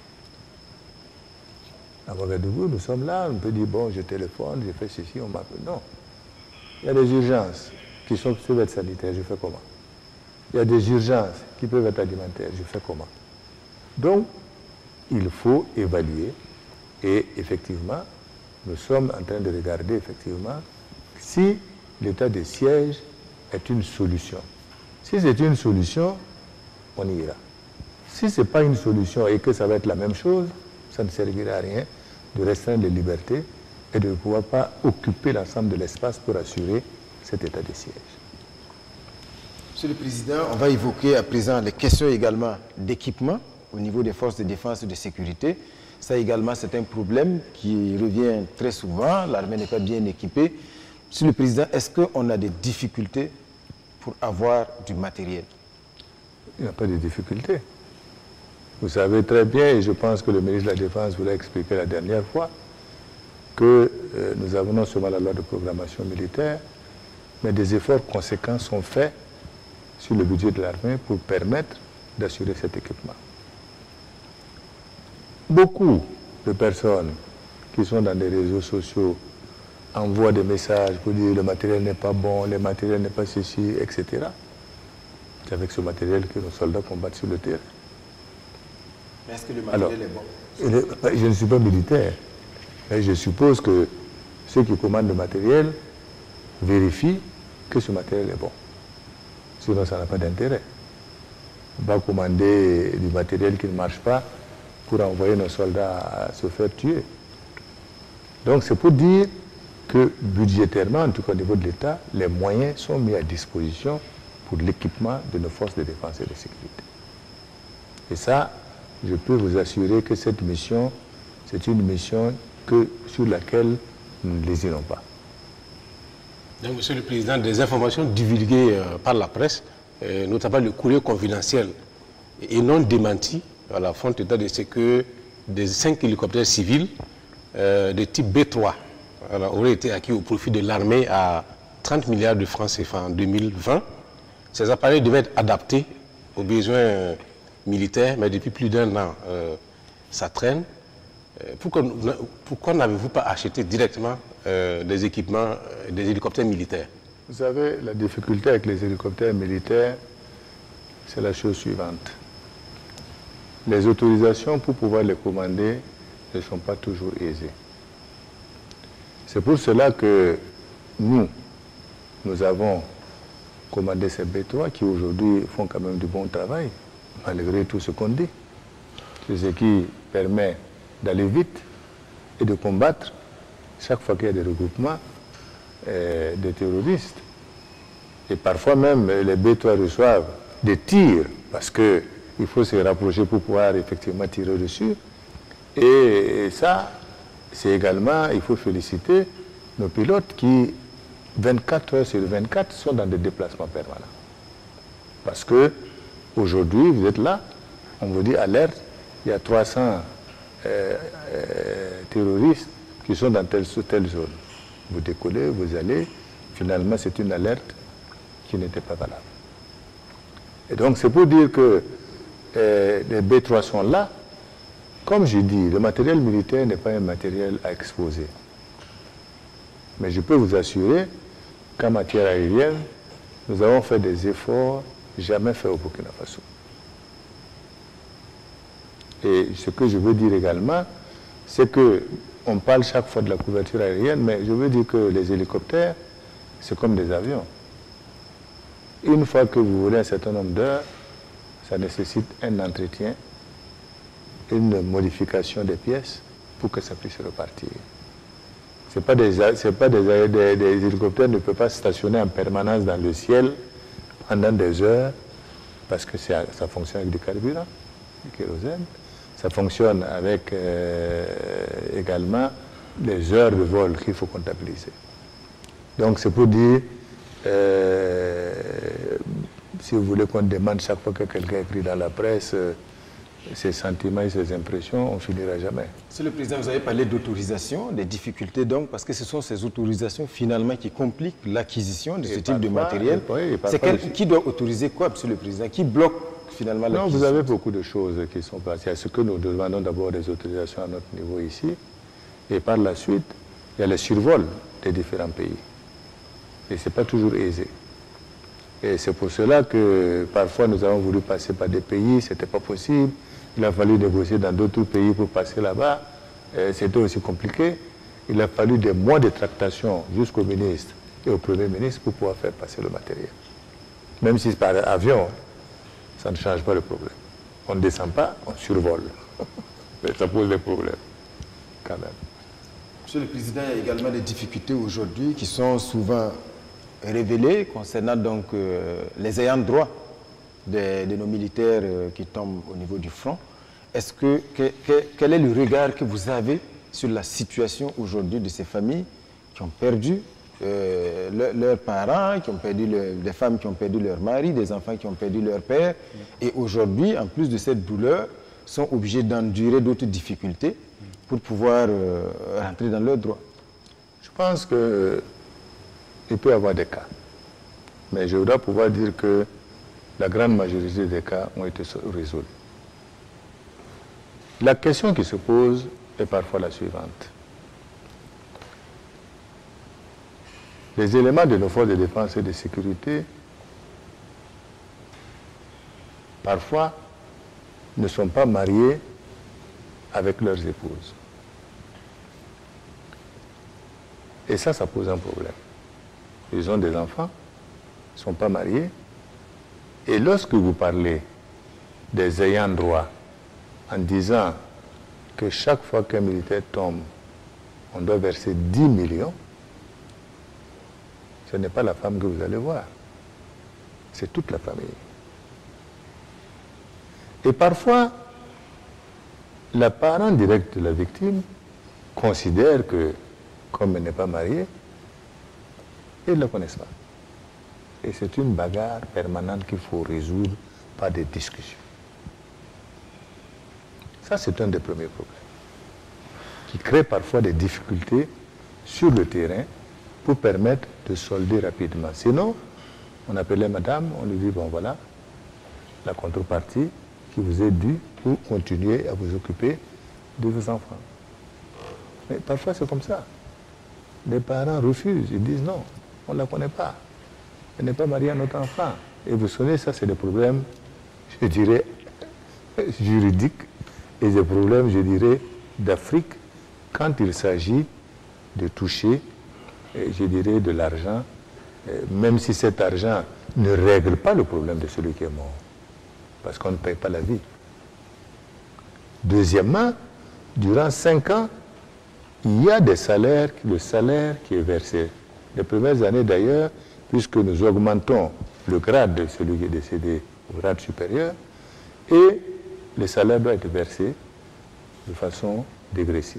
À Ouagadougou, nous sommes là, on peut dire, bon, je téléphone, je fais ceci, on m'appelle. Non. Il y a des urgences qui peuvent être sanitaires, je fais comment? Il y a des urgences qui peuvent être alimentaires, je fais comment? Donc, il faut évaluer et effectivement, nous sommes en train de regarder effectivement si l'état de siège est une solution. Si c'est une solution, on y ira. Si ce n'est pas une solution et que ça va être la même chose, ça ne servira à rien de restreindre les libertés et de ne pouvoir pas occuper l'ensemble de l'espace pour assurer cet état de siège. Monsieur le Président, on va évoquer à présent les questions également d'équipement au niveau des forces de défense et de sécurité. Ça également, c'est un problème qui revient très souvent. L'armée n'est pas bien équipée. Monsieur le Président, est-ce qu'on a des difficultés pour avoir du matériel? Il n'y a pas de difficultés. Vous savez très bien, et je pense que le ministre de la Défense vous l'a expliqué la dernière fois, que nous avons non seulement la loi de programmation militaire, mais des efforts conséquents sont faits sur le budget de l'armée pour permettre d'assurer cet équipement. Beaucoup de personnes qui sont dans des réseaux sociaux envoient des messages pour dire le matériel n'est pas bon, le matériel n'est pas ceci, etc. C'est avec ce matériel que nos soldats combattent sur le terrain. Mais est-ce que le matériel est bon? Je ne suis pas militaire, mais je suppose que ceux qui commandent le matériel vérifient que ce matériel est bon. Sinon, ça n'a pas d'intérêt. On ne va pas commander du matériel qui ne marche pas pour envoyer nos soldats à se faire tuer. Donc, c'est pour dire que budgétairement, en tout cas au niveau de l'État, les moyens sont mis à disposition pour l'équipement de nos forces de défense et de sécurité. Et ça, je peux vous assurer que cette mission, c'est une mission sur laquelle nous ne lésinons pas. Donc, Monsieur le Président, des informations divulguées par la presse, notamment le courrier confidentiel et non démenti, font état de ce que des 5 hélicoptères civils de type B3 auraient été acquis au profit de l'armée à 30 milliards de francs CFA en 2020. Ces appareils devaient être adaptés aux besoins militaires, mais depuis plus d'1 an, ça traîne. Pourquoi n'avez-vous pas acheté directement des équipements, des hélicoptères militaires? Vous savez, la difficulté avec les hélicoptères militaires, c'est la chose suivante. Les autorisations pour pouvoir les commander ne sont pas toujours aisées. C'est pour cela que nous avons commandé ces B3 qui aujourd'hui font quand même du bon travail, malgré tout ce qu'on dit. C'est ce qui permet d'aller vite et de combattre chaque fois qu'il y a des regroupements des terroristes. Et parfois même, les B3 reçoivent des tirs parce qu'il faut se rapprocher pour pouvoir effectivement tirer dessus. Et ça, c'est également, il faut féliciter nos pilotes qui, 24 heures sur 24, sont dans des déplacements permanents. Parce que aujourd'hui, vous êtes là, on vous dit alerte, il y a 300 terroristes qui sont dans telle zone. Vous décollez, vous allez, finalement c'est une alerte qui n'était pas valable. Et donc c'est pour dire que les B3 sont là. Comme je dis, le matériel militaire n'est pas un matériel à exposer. Mais je peux vous assurer qu'en matière aérienne, nous avons fait des efforts jamais faits au Burkina Faso. Et ce que je veux dire également, c'est qu'on parle chaque fois de la couverture aérienne, mais je veux dire que les hélicoptères, c'est comme des avions. Une fois que vous volez un certain nombre d'heures, ça nécessite un entretien, une modification des pièces pour que ça puisse repartir. Des hélicoptères ne peuvent pas stationner en permanence dans le ciel pendant des heures parce que ça fonctionne avec du carburant, du kérosène. Ça fonctionne avec également les heures de vol qu'il faut comptabiliser. Donc c'est pour dire, si vous voulez qu'on demande chaque fois que quelqu'un écrit dans la presse ses sentiments et ses impressions, on ne finira jamais. Monsieur le Président, vous avez parlé d'autorisation, des difficultés donc, parce que ce sont ces autorisations finalement qui compliquent l'acquisition de ce type de matériel. Qui doit autoriser quoi, Monsieur le Président? Qui bloque finalement l'acquisition? Non, vous avez beaucoup de choses qui sont passées. Il y a ce que nous demandons d'abord des autorisations à notre niveau ici, et par la suite, il y a le survol des différents pays. Et ce n'est pas toujours aisé. Et c'est pour cela que parfois nous avons voulu passer par des pays, ce n'était pas possible. Il a fallu négocier dans d'autres pays pour passer là-bas. C'était aussi compliqué. Il a fallu des mois de tractation jusqu'au ministre et au Premier ministre pour pouvoir faire passer le matériel. Même si c'est par avion, ça ne change pas le problème. On ne descend pas, on survole. Mais ça pose des problèmes, quand même. Monsieur le Président, il y a également des difficultés aujourd'hui qui sont souvent révélées concernant donc les ayants droit de nos militaires qui tombent au niveau du front. Quel est le regard que vous avez sur la situation aujourd'hui de ces familles qui ont perdu leurs parents, qui ont perdu des femmes qui ont perdu leur mari, des enfants qui ont perdu leur père, et aujourd'hui, en plus de cette douleur, sont obligés d'endurer d'autres difficultés pour pouvoir rentrer dans leurs droits? Je pense qu'il peut y avoir des cas. Mais je voudrais pouvoir dire que la grande majorité des cas ont été résolus. La question qui se pose est parfois la suivante. Les éléments de nos forces de défense et de sécurité, parfois, ne sont pas mariés avec leurs épouses. Et ça pose un problème. Ils ont des enfants, ils ne sont pas mariés. Et lorsque vous parlez des ayants droit en disant que chaque fois qu'un militaire tombe, on doit verser 10 millions, ce n'est pas la femme que vous allez voir. C'est toute la famille. Et parfois, la parent directe de la victime considère que, comme elle n'est pas mariée, ils ne la connaissent pas. Et c'est une bagarre permanente qu'il faut résoudre par des discussions. Ça, c'est un des premiers problèmes qui crée parfois des difficultés sur le terrain pour permettre de solder rapidement. Sinon, on appelait madame, on lui dit, bon voilà, la contrepartie qui vous est due pour continuer à vous occuper de vos enfants. Mais parfois, c'est comme ça. Les parents refusent, ils disent non, on ne la connaît pas. Elle n'est pas mariée à notre enfant. Et vous savez, ça, c'est des problèmes, je dirais, juridiques et des problèmes, je dirais, d'Afrique quand il s'agit de toucher, je dirais, de l'argent, même si cet argent ne règle pas le problème de celui qui est mort, parce qu'on ne paye pas la vie. Deuxièmement, durant 5 ans, il y a des salaires, le salaire qui est versé. Les premières années d'ailleurs, puisque nous augmentons le grade de celui qui est décédé au grade supérieur, et le salaire doit être versé de façon dégressive.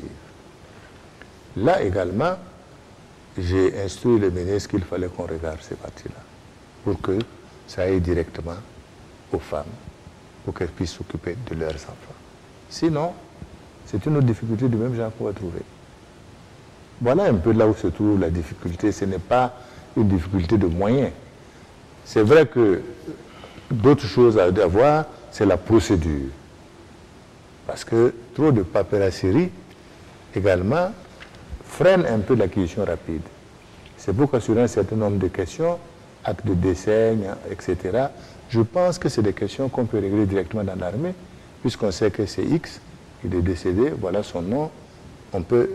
Là également, j'ai instruit le ministre qu'il fallait qu'on regarde ces parties-là, pour que ça aille directement aux femmes, pour qu'elles puissent s'occuper de leurs enfants. Sinon, c'est une autre difficulté du même genre qu'on va trouver. Voilà un peu là où se trouve la difficulté. Ce n'est pas une difficulté de moyens. C'est vrai que d'autres choses à avoir, c'est la procédure. Parce que trop de paperasserie également freine un peu l'acquisition rapide. C'est pourquoi sur un certain nombre de questions, actes de décès, etc., je pense que c'est des questions qu'on peut régler directement dans l'armée, puisqu'on sait que c'est X, il est décédé, voilà son nom, on peut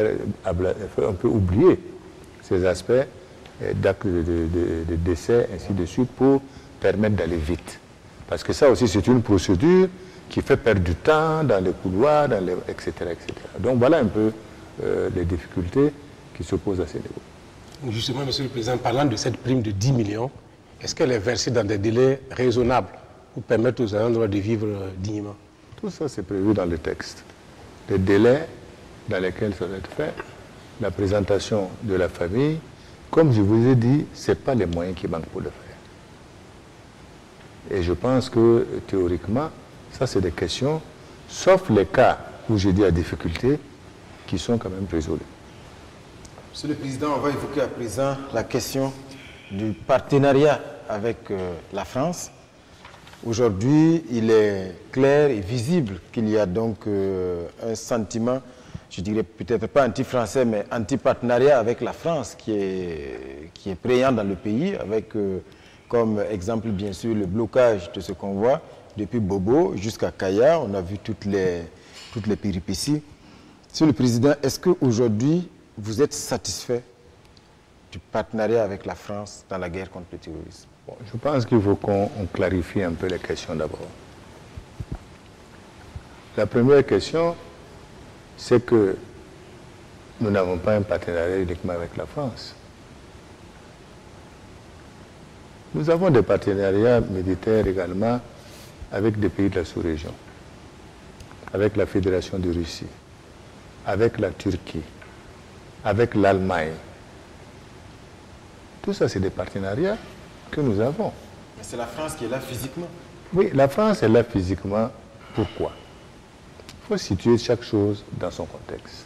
oublier ces aspects d'actes de décès, ainsi de suite, pour permettre d'aller vite. Parce que ça aussi, c'est une procédure qui fait perdre du temps dans les couloirs, etc., etc. Donc voilà un peu les difficultés qui se posent à ces niveaux. Justement, Monsieur le Président, parlant de cette prime de 10 millions, est-ce qu'elle est versée dans des délais raisonnables pour permettre aux ayants droit de vivre dignement? Tout ça, c'est prévu dans le texte. Les délais dans lesquels ça doit être fait, la présentation de la famille, comme je vous ai dit, ce n'est pas les moyens qui manquent pour le faire. Et je pense que, théoriquement, ça, c'est des questions, sauf les cas où j'ai dit à difficulté, qui sont quand même résolus. Monsieur le Président, on va évoquer à présent la question du partenariat avec la France. Aujourd'hui, il est clair et visible qu'il y a donc un sentiment, je dirais peut-être pas anti-français, mais anti-partenariat avec la France qui est prégnant dans le pays, avec comme exemple bien sûr le blocage de ce convoi depuis Bobo jusqu'à Kaya. On a vu toutes les péripéties. Monsieur le Président, est-ce qu'aujourd'hui, vous êtes satisfait du partenariat avec la France dans la guerre contre le terrorisme? Bon, je pense qu'il faut qu'on clarifie un peu les questions d'abord. La première question, c'est que nous n'avons pas un partenariat uniquement avec la France. Nous avons des partenariats militaires également avec des pays de la sous-région, avec la Fédération de Russie, avec la Turquie, avec l'Allemagne. Tout ça, c'est des partenariats que nous avons. Mais c'est la France qui est là physiquement. Oui, la France est là physiquement. Pourquoi? Il faut situer chaque chose dans son contexte.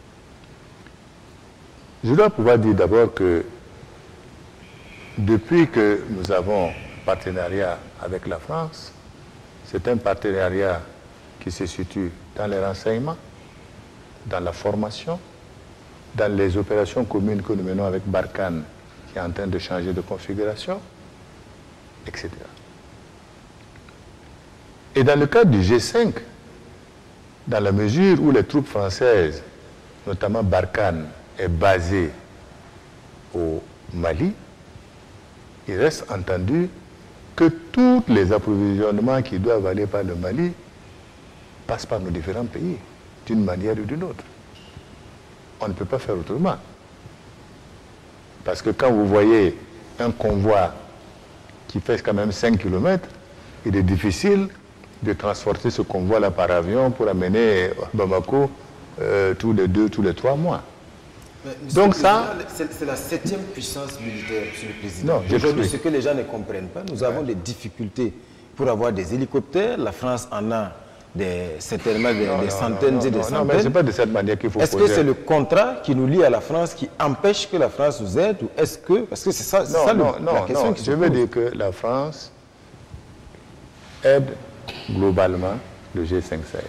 Je dois pouvoir dire d'abord que depuis que nous avons un partenariat avec la France, c'est un partenariat qui se situe dans les renseignements, dans la formation, dans les opérations communes que nous menons avec Barkhane, qui est en train de changer de configuration, etc. Et dans le cadre du G5, dans la mesure où les troupes françaises, notamment Barkhane, est basée au Mali, il reste entendu que tous les approvisionnements qui doivent aller par le Mali passent par nos différents pays, d'une manière ou d'une autre. On ne peut pas faire autrement. Parce que quand vous voyez un convoi qui fait quand même 5 km, il est difficile de transporter ce convoi-là par avion pour amener à Bamako tous les 2, tous les 3 mois. Donc ça... C'est la 7e puissance militaire, Monsieur le Président. Non, aujourd'hui, ce que les gens ne comprennent pas, nous avons des difficultés pour avoir des hélicoptères. La France en a certainement des centaines et des centaines. Non, mais ce n'est pas de cette manière qu'il faut poser. Est-ce que c'est le contrat qui nous lie à la France qui empêche que la France nous aide, ou est-ce que... Parce que c'est ça, la question qui se pose. Je veux dire que la France aide globalement le G5 Sahel.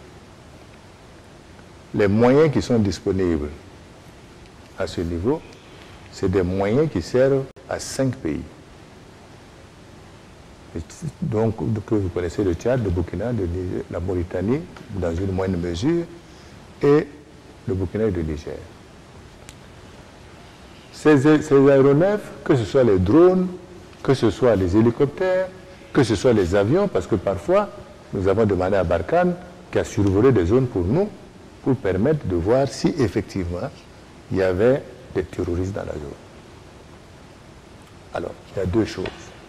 Les moyens qui sont disponibles à ce niveau, c'est des moyens qui servent à 5 pays. Donc, que vous connaissez le Tchad, le Burkina, la Mauritanie, dans une moindre mesure, et le Burkina et le Niger. Ces aéronefs, que ce soit les drones, que ce soit les hélicoptères, que ce soit les avions, parce que parfois, nous avons demandé à Barkhane qui a survolé des zones pour nous, pour permettre de voir si effectivement il y avait des terroristes dans la zone. Alors, il y a 2 choses.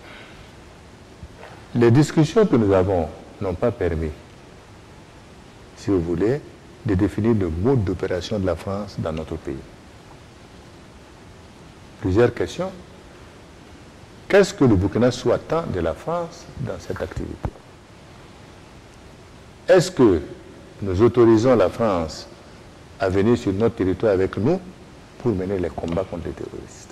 Les discussions que nous avons n'ont pas permis, si vous voulez, de définir le mode d'opération de la France dans notre pays. Plusieurs questions. Qu'est-ce que le Burkina Faso attend de la France dans cette activité? Est-ce que nous autorisons la France à venir sur notre territoire avec nous pour mener les combats contre les terroristes?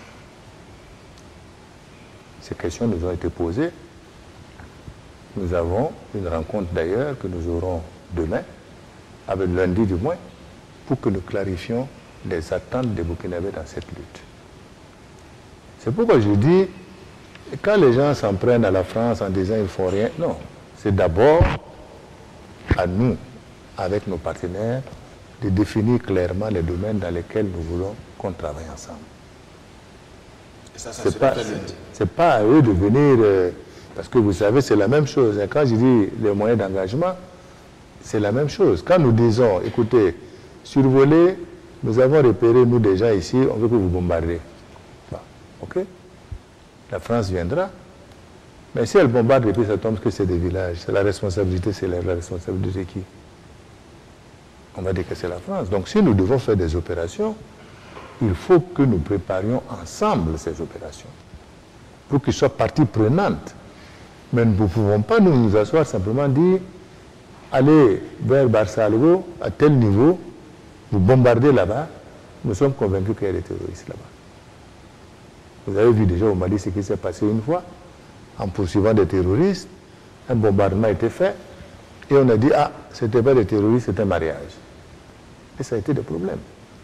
Ces questions nous ont été posées. Nous avons une rencontre d'ailleurs que nous aurons demain, avec lundi du moins, pour que nous clarifions les attentes des Burkinabés dans cette lutte. C'est pourquoi je dis, quand les gens s'en prennent à la France en disant ils ne font rien, non, c'est d'abord à nous, avec nos partenaires, de définir clairement les domaines dans lesquels nous voulons qu'on travaille ensemble. C'est pas à eux de venir... parce que vous savez, c'est la même chose. Quand je dis les moyens d'engagement, c'est la même chose. Quand nous disons, écoutez, survoler, nous avons repéré, nous déjà ici, on veut que vous bombardez. Bon, ok? La France viendra. Mais si elle bombarde et puis ça tombe que c'est des villages, c'est la responsabilité, c'est la responsabilité de qui? On va dire que c'est la France. Donc si nous devons faire des opérations, il faut que nous préparions ensemble ces opérations pour qu'ils soient partie prenante. Mais nous ne pouvons pas nous asseoir simplement dire allez vers Barsalgo, à tel niveau, vous bombardez là-bas, nous sommes convaincus qu'il y a des terroristes là-bas. Vous avez vu déjà au Mali ce qui s'est passé une fois, en poursuivant des terroristes, un bombardement a été fait, et on a dit ah, c'était pas des terroristes, c'était un mariage. Et ça a été des problèmes.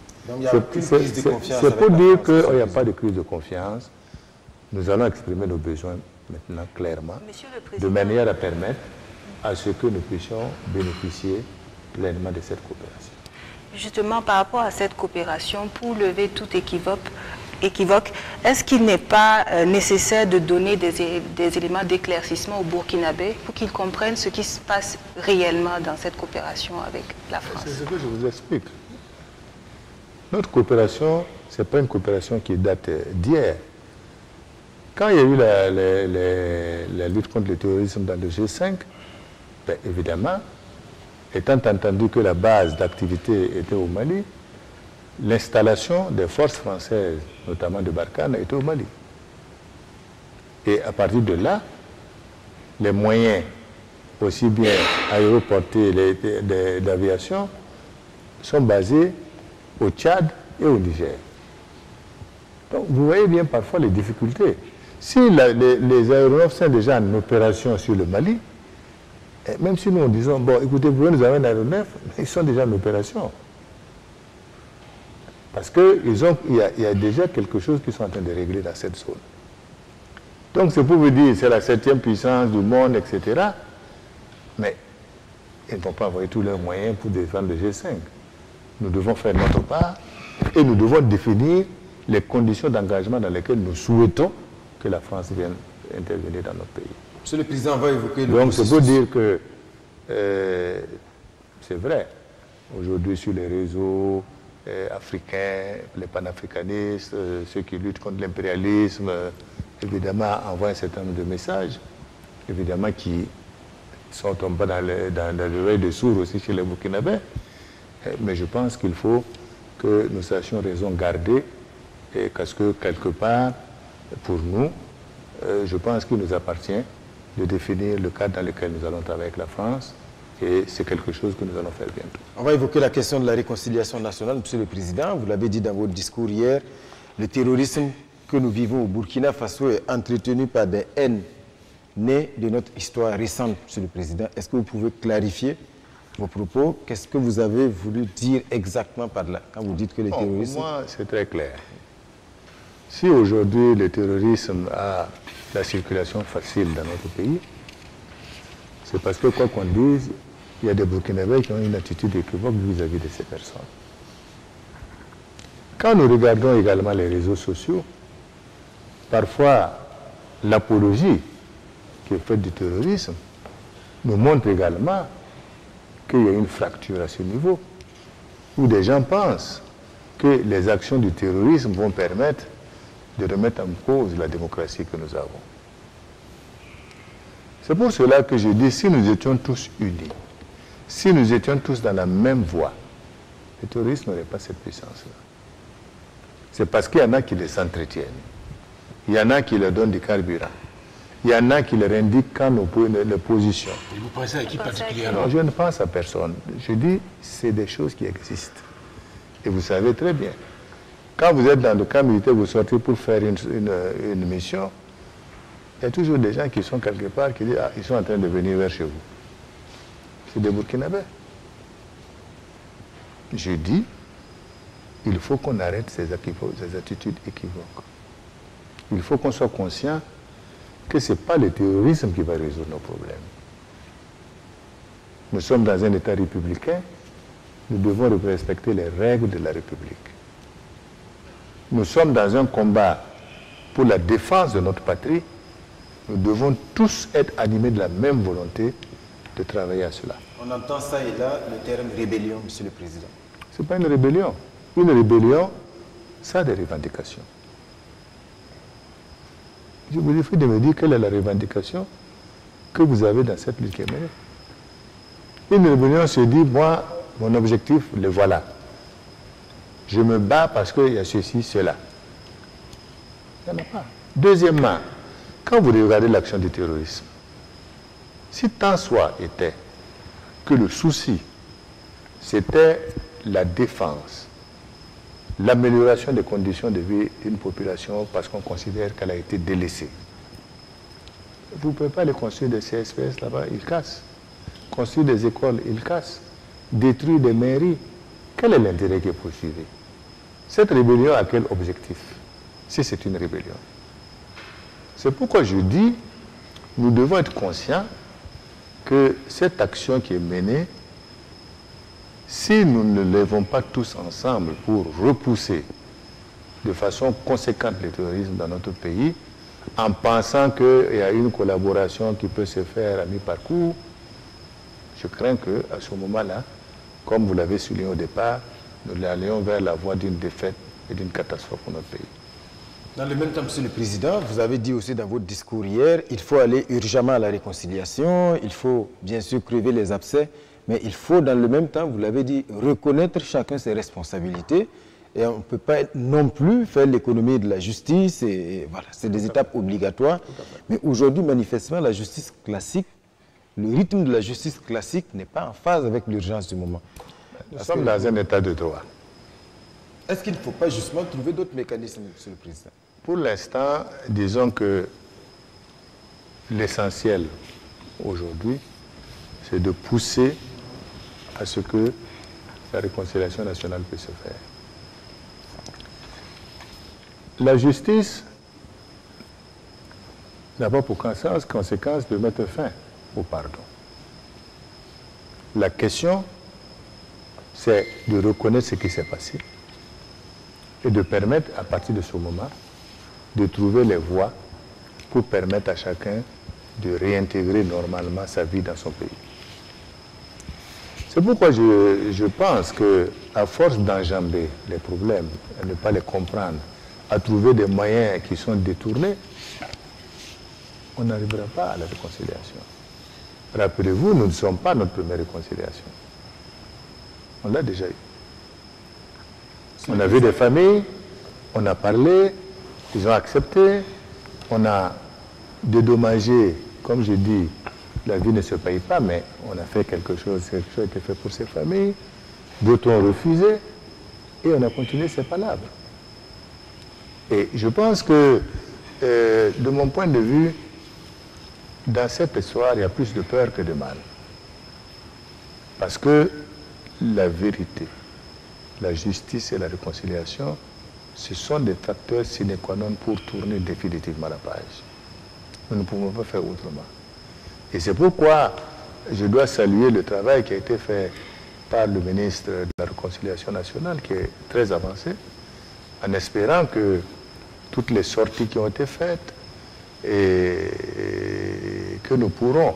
C'est pour dire qu'il n'y a pas de crise de confiance. Nous allons exprimer nos besoins maintenant clairement, de manière à permettre à ce que nous puissions bénéficier pleinement de cette coopération. Justement, par rapport à cette coopération, pour lever tout équivoque, est-ce qu'il n'est pas nécessaire de donner des éléments d'éclaircissement aux Burkinabés pour qu'ils comprennent ce qui se passe réellement dans cette coopération avec la France? C'est ce que je vous explique. Notre coopération, ce n'est pas une coopération qui date d'hier. Quand il y a eu la lutte contre le terrorisme dans le G5, ben évidemment, étant entendu que la base d'activité était au Mali, l'installation des forces françaises, notamment de Barkhane, était au Mali. Et à partir de là, les moyens, aussi bien aéroportés d'aviation, sont basés au Tchad et au Niger. Donc vous voyez bien parfois les difficultés. Si les aéronefs sont déjà en opération sur le Mali, même si nous disons, bon, écoutez, vous pouvez nous avoir un aéronef, ils sont déjà en opération. Parce qu'il y a déjà quelque chose qu'ils sont en train de régler dans cette zone. Donc c'est pour vous dire, c'est la 7e puissance du monde, etc. Mais ils ne vont pas envoyer tous leurs moyens pour défendre le G5. Nous devons faire notre part et nous devons définir les conditions d'engagement dans lesquelles nous souhaitons que la France vienne intervenir dans notre pays. Monsieur le Président, on va évoquer le Donc, processus. c'est pour dire que c'est vrai. Aujourd'hui, sur les réseaux africains, les panafricanistes, ceux qui luttent contre l'impérialisme, évidemment, envoient un certain nombre de messages, évidemment, qui sont tombés dans l'oreille des sourds aussi chez les Burkinabés. Mais je pense qu'il faut que nous sachions raison garder, parce que quelque part, pour nous, je pense qu'il nous appartient de définir le cadre dans lequel nous allons travailler avec la France, et c'est quelque chose que nous allons faire bientôt. On va évoquer la question de la réconciliation nationale, Monsieur le Président. Vous l'avez dit dans votre discours hier, le terrorisme que nous vivons au Burkina Faso est entretenu par des haines nées de notre histoire récente, Monsieur le Président. Est-ce que vous pouvez clarifier vos propos? Qu'est-ce que vous avez voulu dire exactement par là, quand vous dites que le terrorisme... Pour moi, c'est très clair. Si aujourd'hui le terrorisme a la circulation facile dans notre pays, c'est parce que, quoi qu'on dise, il y a des Burkinabés qui ont une attitude équivoque vis-à-vis de ces personnes. Quand nous regardons également les réseaux sociaux, parfois l'apologie qui est faite du terrorisme nous montre également qu'il y a une fracture à ce niveau, où des gens pensent que les actions du terrorisme vont permettre de remettre en cause la démocratie que nous avons. C'est pour cela que je dis, si nous étions tous unis, si nous étions tous dans la même voie, le terrorisme n'aurait pas cette puissance-là. C'est parce qu'il y en a qui les entretiennent. Il y en a qui leur donnent du carburant. Il y en a qui leur indiquent quand les positions. Et vous pensez à qui particulièrement? Non, je ne pense à personne. Je dis, c'est des choses qui existent. Et vous savez très bien. Quand vous êtes dans le camp militaire, vous sortez pour faire une mission, il y a toujours des gens qui sont quelque part, qui disent, ah, ils sont en train de venir vers chez vous. C'est des Burkinabés. Je dis, il faut qu'on arrête ces attitudes équivoques. Il faut qu'on soit conscient que ce n'est pas le terrorisme qui va résoudre nos problèmes. Nous sommes dans un État républicain, nous devons respecter les règles de la République. Nous sommes dans un combat pour la défense de notre patrie. Nous devons tous être animés de la même volonté de travailler à cela. On entend ça et là, le terme rébellion, Monsieur le Président. Ce n'est pas une rébellion. Une rébellion, ça a des revendications. Je vous prie de me dire quelle est la revendication que vous avez dans cette lutte qui est menée. Une rébellion se dit, moi, mon objectif, le voilà. Je me bats parce qu'il y a ceci, cela. Il n'y en a pas. Deuxièmement, quand vous regardez l'action du terrorisme, si tant soit était que le souci, c'était la défense, l'amélioration des conditions de vie d'une population parce qu'on considère qu'elle a été délaissée. Vous ne pouvez pas les construire des CSPS là-bas, ils cassent. Construire des écoles, ils cassent. Détruire des mairies, quel est l'intérêt qui est poursuivi? Cette rébellion a quel objectif? Si c'est une rébellion. C'est pourquoi je dis, nous devons être conscients que cette action qui est menée, si nous ne levons pas tous ensemble pour repousser de façon conséquente le terrorisme dans notre pays, en pensant qu'il y a une collaboration qui peut se faire à mi-parcours, je crains qu'à ce moment-là, comme vous l'avez souligné au départ, nous allions vers la voie d'une défaite et d'une catastrophe pour notre pays. Dans le même temps, Monsieur le Président, vous avez dit aussi dans votre discours hier, il faut aller urgemment à la réconciliation, il faut bien sûr crever les abcès, mais il faut dans le même temps, vous l'avez dit, reconnaître chacun ses responsabilités. Et on ne peut pas non plus faire l'économie de la justice, et voilà, c'est des étapes obligatoires. Mais aujourd'hui, manifestement, la justice classique, le rythme de la justice classique n'est pas en phase avec l'urgence du moment. Nous sommes dans un état de droit. Est-ce qu'il ne faut pas justement trouver d'autres mécanismes, Monsieur le Président? Pour l'instant, disons que l'essentiel aujourd'hui, c'est de pousser à ce que la réconciliation nationale puisse se faire. La justice n'a pas pour conséquence de mettre fin au pardon. La question, c'est de reconnaître ce qui s'est passé et de permettre, à partir de ce moment, de trouver les voies pour permettre à chacun de réintégrer normalement sa vie dans son pays. C'est pourquoi je pense qu'à force d'enjamber les problèmes, à ne pas les comprendre, à trouver des moyens qui sont détournés, on n'arrivera pas à la réconciliation. Rappelez-vous, nous ne sommes pas notre première réconciliation. On l'a déjà eu. On a vu des familles, on a parlé, ils ont accepté, on a dédommagé, comme je dis, la vie ne se paye pas, mais on a fait quelque chose a été fait pour ces familles, d'autres ont refusé, et on a continué ces palabres. Et je pense que, de mon point de vue, dans cette histoire, il y a plus de peur que de mal. Parce que la vérité, la justice et la réconciliation, ce sont des facteurs sine qua non pour tourner définitivement la page. Nous ne pouvons pas faire autrement. Et c'est pourquoi je dois saluer le travail qui a été fait par le ministre de la Réconciliation nationale, qui est très avancé, en espérant que toutes les sorties qui ont été faites et que nous pourrons,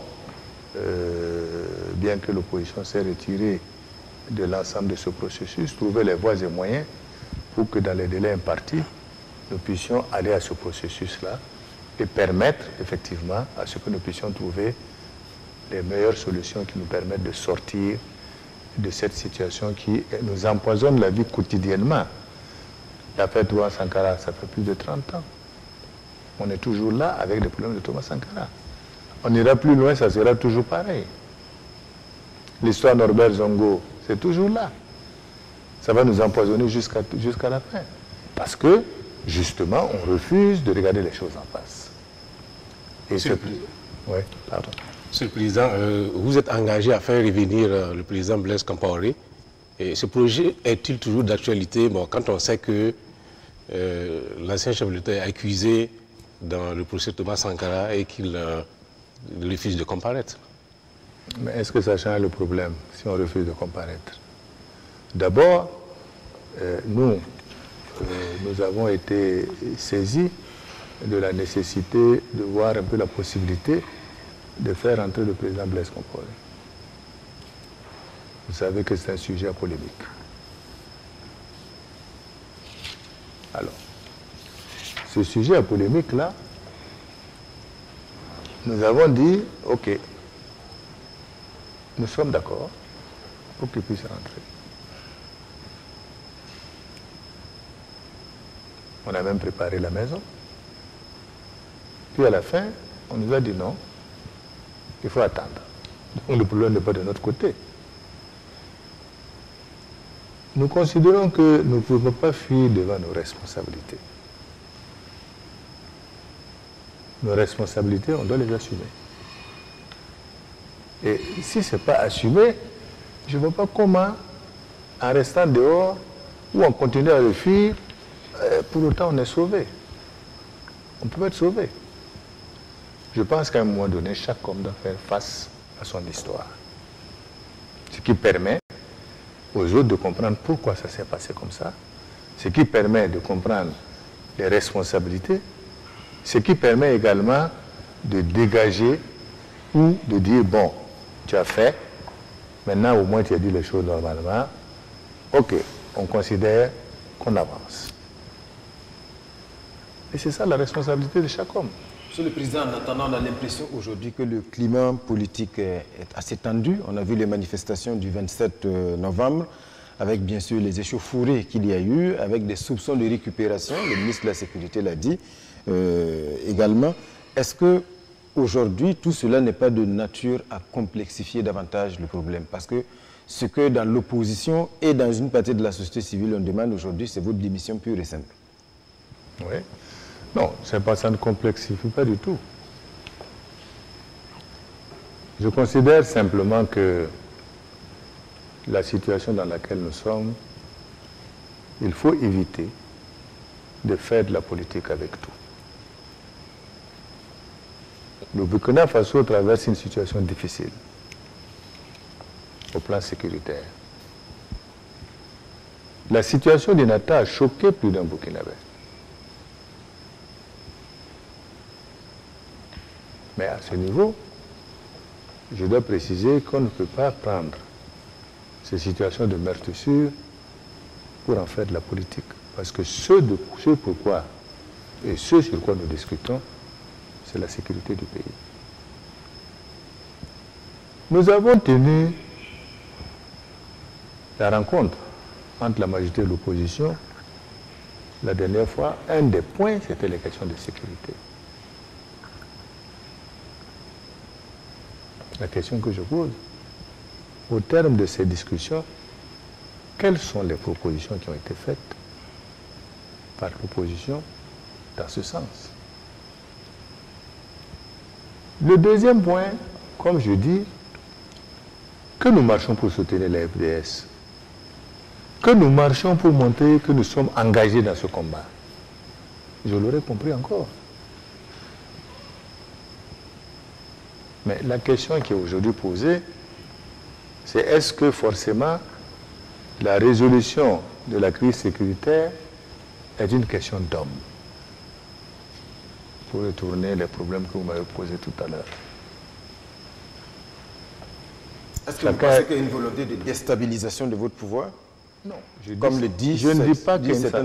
bien que l'opposition s'est retirée de l'ensemble de ce processus, trouver les voies et moyens pour que dans les délais impartis, nous puissions aller à ce processus-là et permettre effectivement à ce que nous puissions trouver les meilleures solutions qui nous permettent de sortir de cette situation qui nous empoisonne la vie quotidiennement. L'affaire Thomas Sankara, ça fait plus de 30 ans. On est toujours là avec des problèmes de Thomas Sankara. On ira plus loin, ça sera toujours pareil. L'histoire Norbert Zongo, c'est toujours là. Ça va nous empoisonner jusqu'à la fin. Parce que, justement, on refuse de regarder les choses en face. Et Monsieur le Président, vous êtes engagé à faire revenir le président Blaise Compaoré. Et ce projet est-il toujours d'actualité quand on sait que l'ancien chef de l'État est accusé dans le procès Thomas Sankara et qu'il refuse de comparaître? Mais est-ce que ça change le problème si on refuse de comparaître? D'abord, nous avons été saisis de la nécessité de voir un peu la possibilité de faire entrer le président Blaise Compaoré. Vous savez que c'est un sujet à polémique. Alors, ce sujet à polémique-là, nous avons dit, OK, nous sommes d'accord pour qu'il puisse rentrer. On a même préparé la maison. Puis à la fin, on nous a dit non, il faut attendre. Donc le problème n'est pas de notre côté. Nous considérons que nous ne pouvons pas fuir devant nos responsabilités. Nos responsabilités, on doit les assumer. Et si ce n'est pas assumé, je ne vois pas comment, en restant dehors, ou en continuant à le fuir, pour autant on est sauvé. On peut être sauvé. Je pense qu'à un moment donné, chaque homme doit faire face à son histoire. Ce qui permet aux autres de comprendre pourquoi ça s'est passé comme ça, ce qui permet de comprendre les responsabilités, ce qui permet également de dégager ou de dire, bon, tu as fait, maintenant au moins tu as dit les choses normalement, ok, on considère qu'on avance. Et c'est ça la responsabilité de chaque homme. Monsieur le Président, en attendant, on a l'impression aujourd'hui que le climat politique est assez tendu. On a vu les manifestations du 27 novembre, avec bien sûr les échauffourées qu'il y a eu, avec des soupçons de récupération, le ministre de la Sécurité l'a dit également. Est-ce qu'aujourd'hui, tout cela n'est pas de nature à complexifier davantage le problème? Parce que ce que dans l'opposition et dans une partie de la société civile on demande aujourd'hui, c'est votre démission pure et simple. Oui. Non, ça ne complexifie pas du tout. Je considère simplement que la situation dans laquelle nous sommes, il faut éviter de faire de la politique avec tout. Le Burkina Faso traverse une situation difficile. au plan sécuritaire. La situation d'Inata a choqué plus d'un Burkinabé. Mais à ce niveau, je dois préciser qu'on ne peut pas prendre ces situations de meurtrissure pour en faire de la politique. Parce que ce pourquoi et ce sur quoi nous discutons, c'est la sécurité du pays. Nous avons tenu la rencontre entre la majorité et l'opposition. La dernière fois, un des points, c'était les questions de sécurité. La question que je pose, au terme de ces discussions, quelles sont les propositions qui ont été faites par l'opposition dans ce sens? Le deuxième point, comme je dis, que nous marchons pour soutenir la FDS, que nous marchons pour montrer que nous sommes engagés dans ce combat. Je l'aurais compris encore. Mais la question qui est aujourd'hui posée, c'est est-ce que forcément la résolution de la crise sécuritaire est une question d'homme? Pour retourner les problèmes que vous m'avez posés tout à l'heure. Est-ce que vous pensez qu'il y a une volonté de déstabilisation de votre pouvoir? Non. Comme le dit je ne dis pas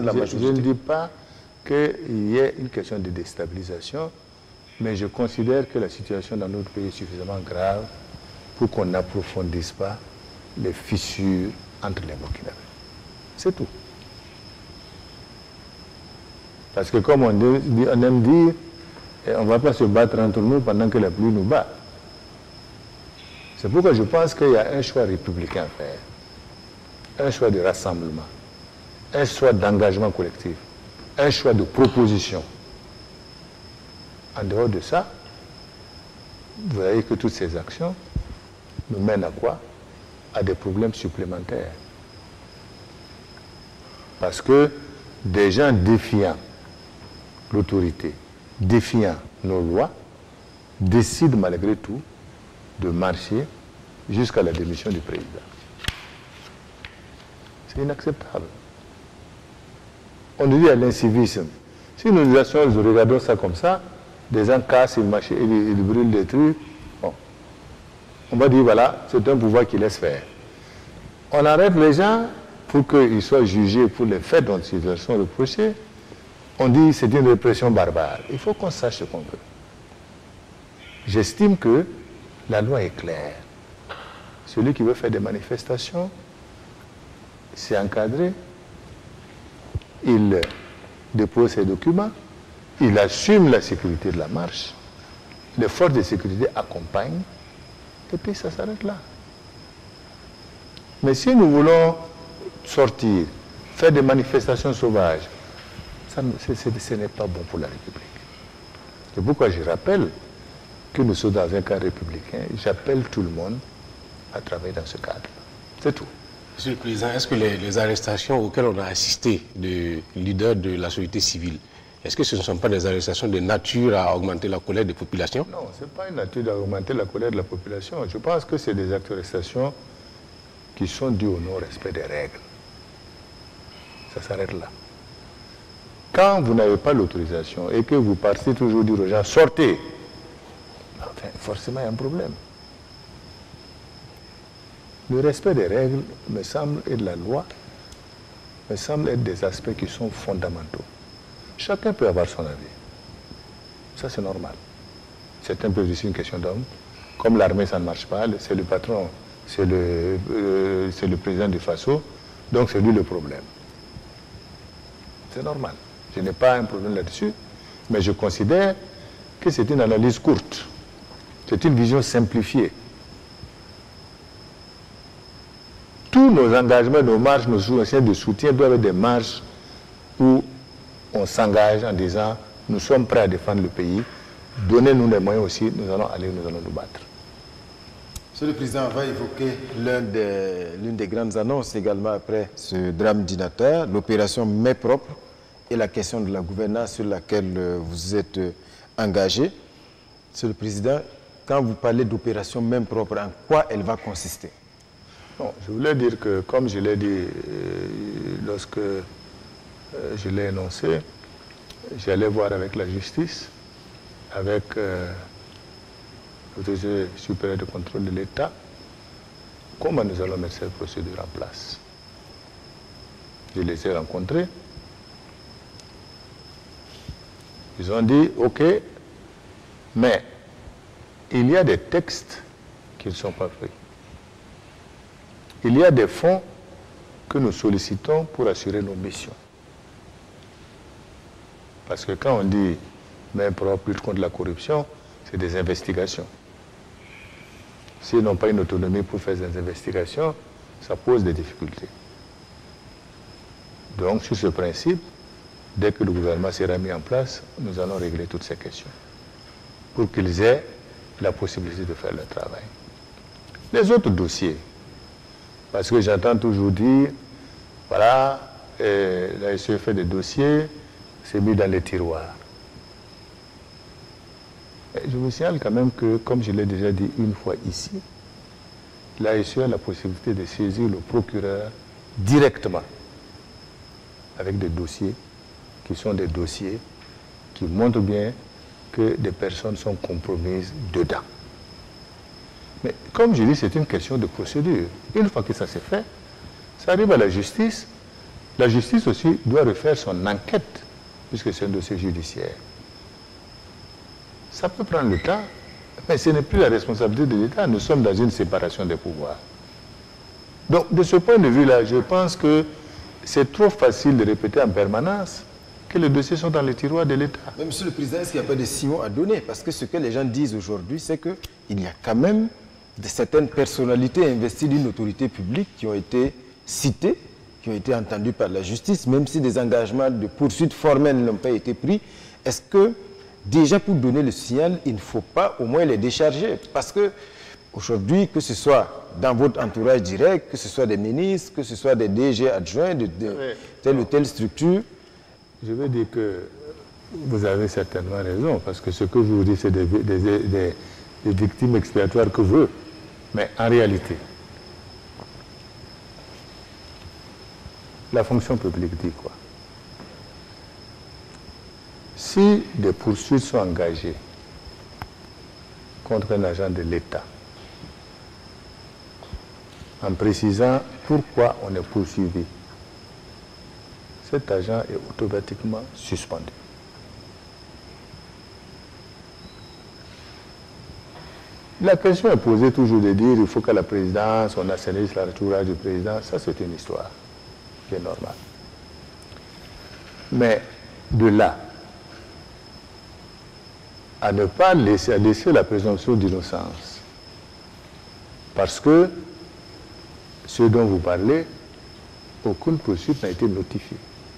qu'il y ait une question de déstabilisation, mais je considère que la situation dans notre pays est suffisamment grave pour qu'on n'approfondisse pas les fissures entre les Burkinabés. C'est tout. Parce que comme on aime dire, on ne va pas se battre entre nous pendant que la pluie nous bat. C'est pourquoi je pense qu'il y a un choix républicain à faire, un choix de rassemblement, un choix d'engagement collectif, un choix de proposition. En dehors de ça, vous voyez que toutes ces actions nous mènent à quoi? À des problèmes supplémentaires. Parce que des gens défiant l'autorité, défiant nos lois, décident malgré tout de marcher jusqu'à la démission du président. C'est inacceptable. On nous dit à l'incivisme. Si nous regardons ça comme ça, des gens cassent, ils brûlent des trucs. Bon. On va dire, voilà, c'est un pouvoir qui laisse faire. On arrête les gens pour qu'ils soient jugés pour les faits dont ils leur sont reprochés. On dit c'est une répression barbare. Il faut qu'on sache ce qu'on veut. J'estime que la loi est claire. Celui qui veut faire des manifestations, c'est encadré. Il dépose ses documents. Il assume la sécurité de la marche. Les forces de sécurité accompagnent. Et puis ça s'arrête là. Mais si nous voulons sortir, faire des manifestations sauvages, ce n'est pas bon pour la République. C'est pourquoi je rappelle que nous sommes dans un cadre républicain. J'appelle tout le monde à travailler dans ce cadre. C'est tout. Monsieur le Président, est-ce que les arrestations auxquelles on a assisté de leaders de la société civile, est-ce que ce ne sont pas des arrestations de nature à augmenter la colère des populations? Non, ce n'est pas une nature à augmenter la colère de la population. Je pense que c'est des arrestations qui sont dues au non-respect des règles. Ça s'arrête là. Quand vous n'avez pas l'autorisation et que vous partez toujours dire aux gens « sortez », enfin, forcément il y a un problème. Le respect des règles, me semble, et de la loi, me semble être des aspects qui sont fondamentaux. Chacun peut avoir son avis. Ça, c'est normal. Certains peuvent dire c'est une question d'homme. Comme l'armée, ça ne marche pas, c'est le patron, c'est le président du FASO, donc c'est lui le problème. C'est normal. Je n'ai pas un problème là-dessus, mais je considère que c'est une analyse courte. C'est une vision simplifiée. Tous nos engagements, nos marches, nos soutiens de soutien doivent être des marches où on s'engage en disant nous sommes prêts à défendre le pays, donnez-nous les moyens aussi, nous allons aller, nous allons nous battre. Monsieur le Président, on va évoquer l'une des grandes annonces également après ce drame d'Inata, l'opération Main propre et la question de la gouvernance sur laquelle vous êtes engagé. Monsieur le Président, quand vous parlez d'opération Main propre, en quoi elle va consister? Non, je voulais dire que, comme je l'ai dit lorsque je l'ai énoncé, j'allais voir avec la justice, avec l'autorité supérieure de contrôle de l'État, comment nous allons mettre cette procédure en place. Je les ai rencontrés. Ils ont dit, OK, mais il y a des textes qui ne sont pas pris. Il y a des fonds que nous sollicitons pour assurer nos missions. Parce que quand on dit main propre, lutte contre la corruption, c'est des investigations. S'ils n'ont pas une autonomie pour faire des investigations, ça pose des difficultés. Donc, sur ce principe, dès que le gouvernement sera mis en place, nous allons régler toutes ces questions pour qu'ils aient la possibilité de faire leur travail. Les autres dossiers, parce que j'entends toujours dire, voilà, la SE fait des dossiers, c'est mis dans les tiroirs. Et je vous signale quand même que, comme je l'ai déjà dit une fois ici, la SE a la possibilité de saisir le procureur directement avec des dossiers qui sont des dossiers qui montrent bien que des personnes sont compromises dedans. Mais comme je dis, c'est une question de procédure. Une fois que ça s'est fait, ça arrive à la justice. La justice aussi doit refaire son enquête, puisque c'est un dossier judiciaire. Ça peut prendre le temps, mais ce n'est plus la responsabilité de l'État. Nous sommes dans une séparation des pouvoirs. Donc, de ce point de vue-là, je pense que c'est trop facile de répéter en permanence que les dossiers sont dans les tiroirs de l'État. Mais Monsieur le Président, est-ce qu'il n'y a pas de signaux à donner? Parce que ce que les gens disent aujourd'hui, c'est qu'il y a quand même certaines personnalités investies d'une autorité publique qui ont été citées, qui ont été entendues par la justice, même si des engagements de poursuite formelle n'ont pas été pris. Est-ce que, déjà pour donner le signal, il ne faut pas au moins les décharger? Parce que aujourd'hui, que ce soit dans votre entourage direct, que ce soit des ministres, que ce soit des DG adjoints de telle ou telle structure. Je veux dire que vous avez certainement raison, parce que ce que je vous dis, c'est des victimes expiatoires que vous. Mais en réalité, la fonction publique dit quoi? Si des poursuites sont engagées contre un agent de l'État, en précisant pourquoi on est poursuivi, cet agent est automatiquement suspendu. La question est posée toujours de dire qu'il faut qu'à la présidence, on assainisse l'entourage du président. Ça, c'est une histoire qui est normale. Mais de là à ne pas laisser la présomption d'innocence, parce que ce dont vous parlez, aucune poursuite n'a été notifiée.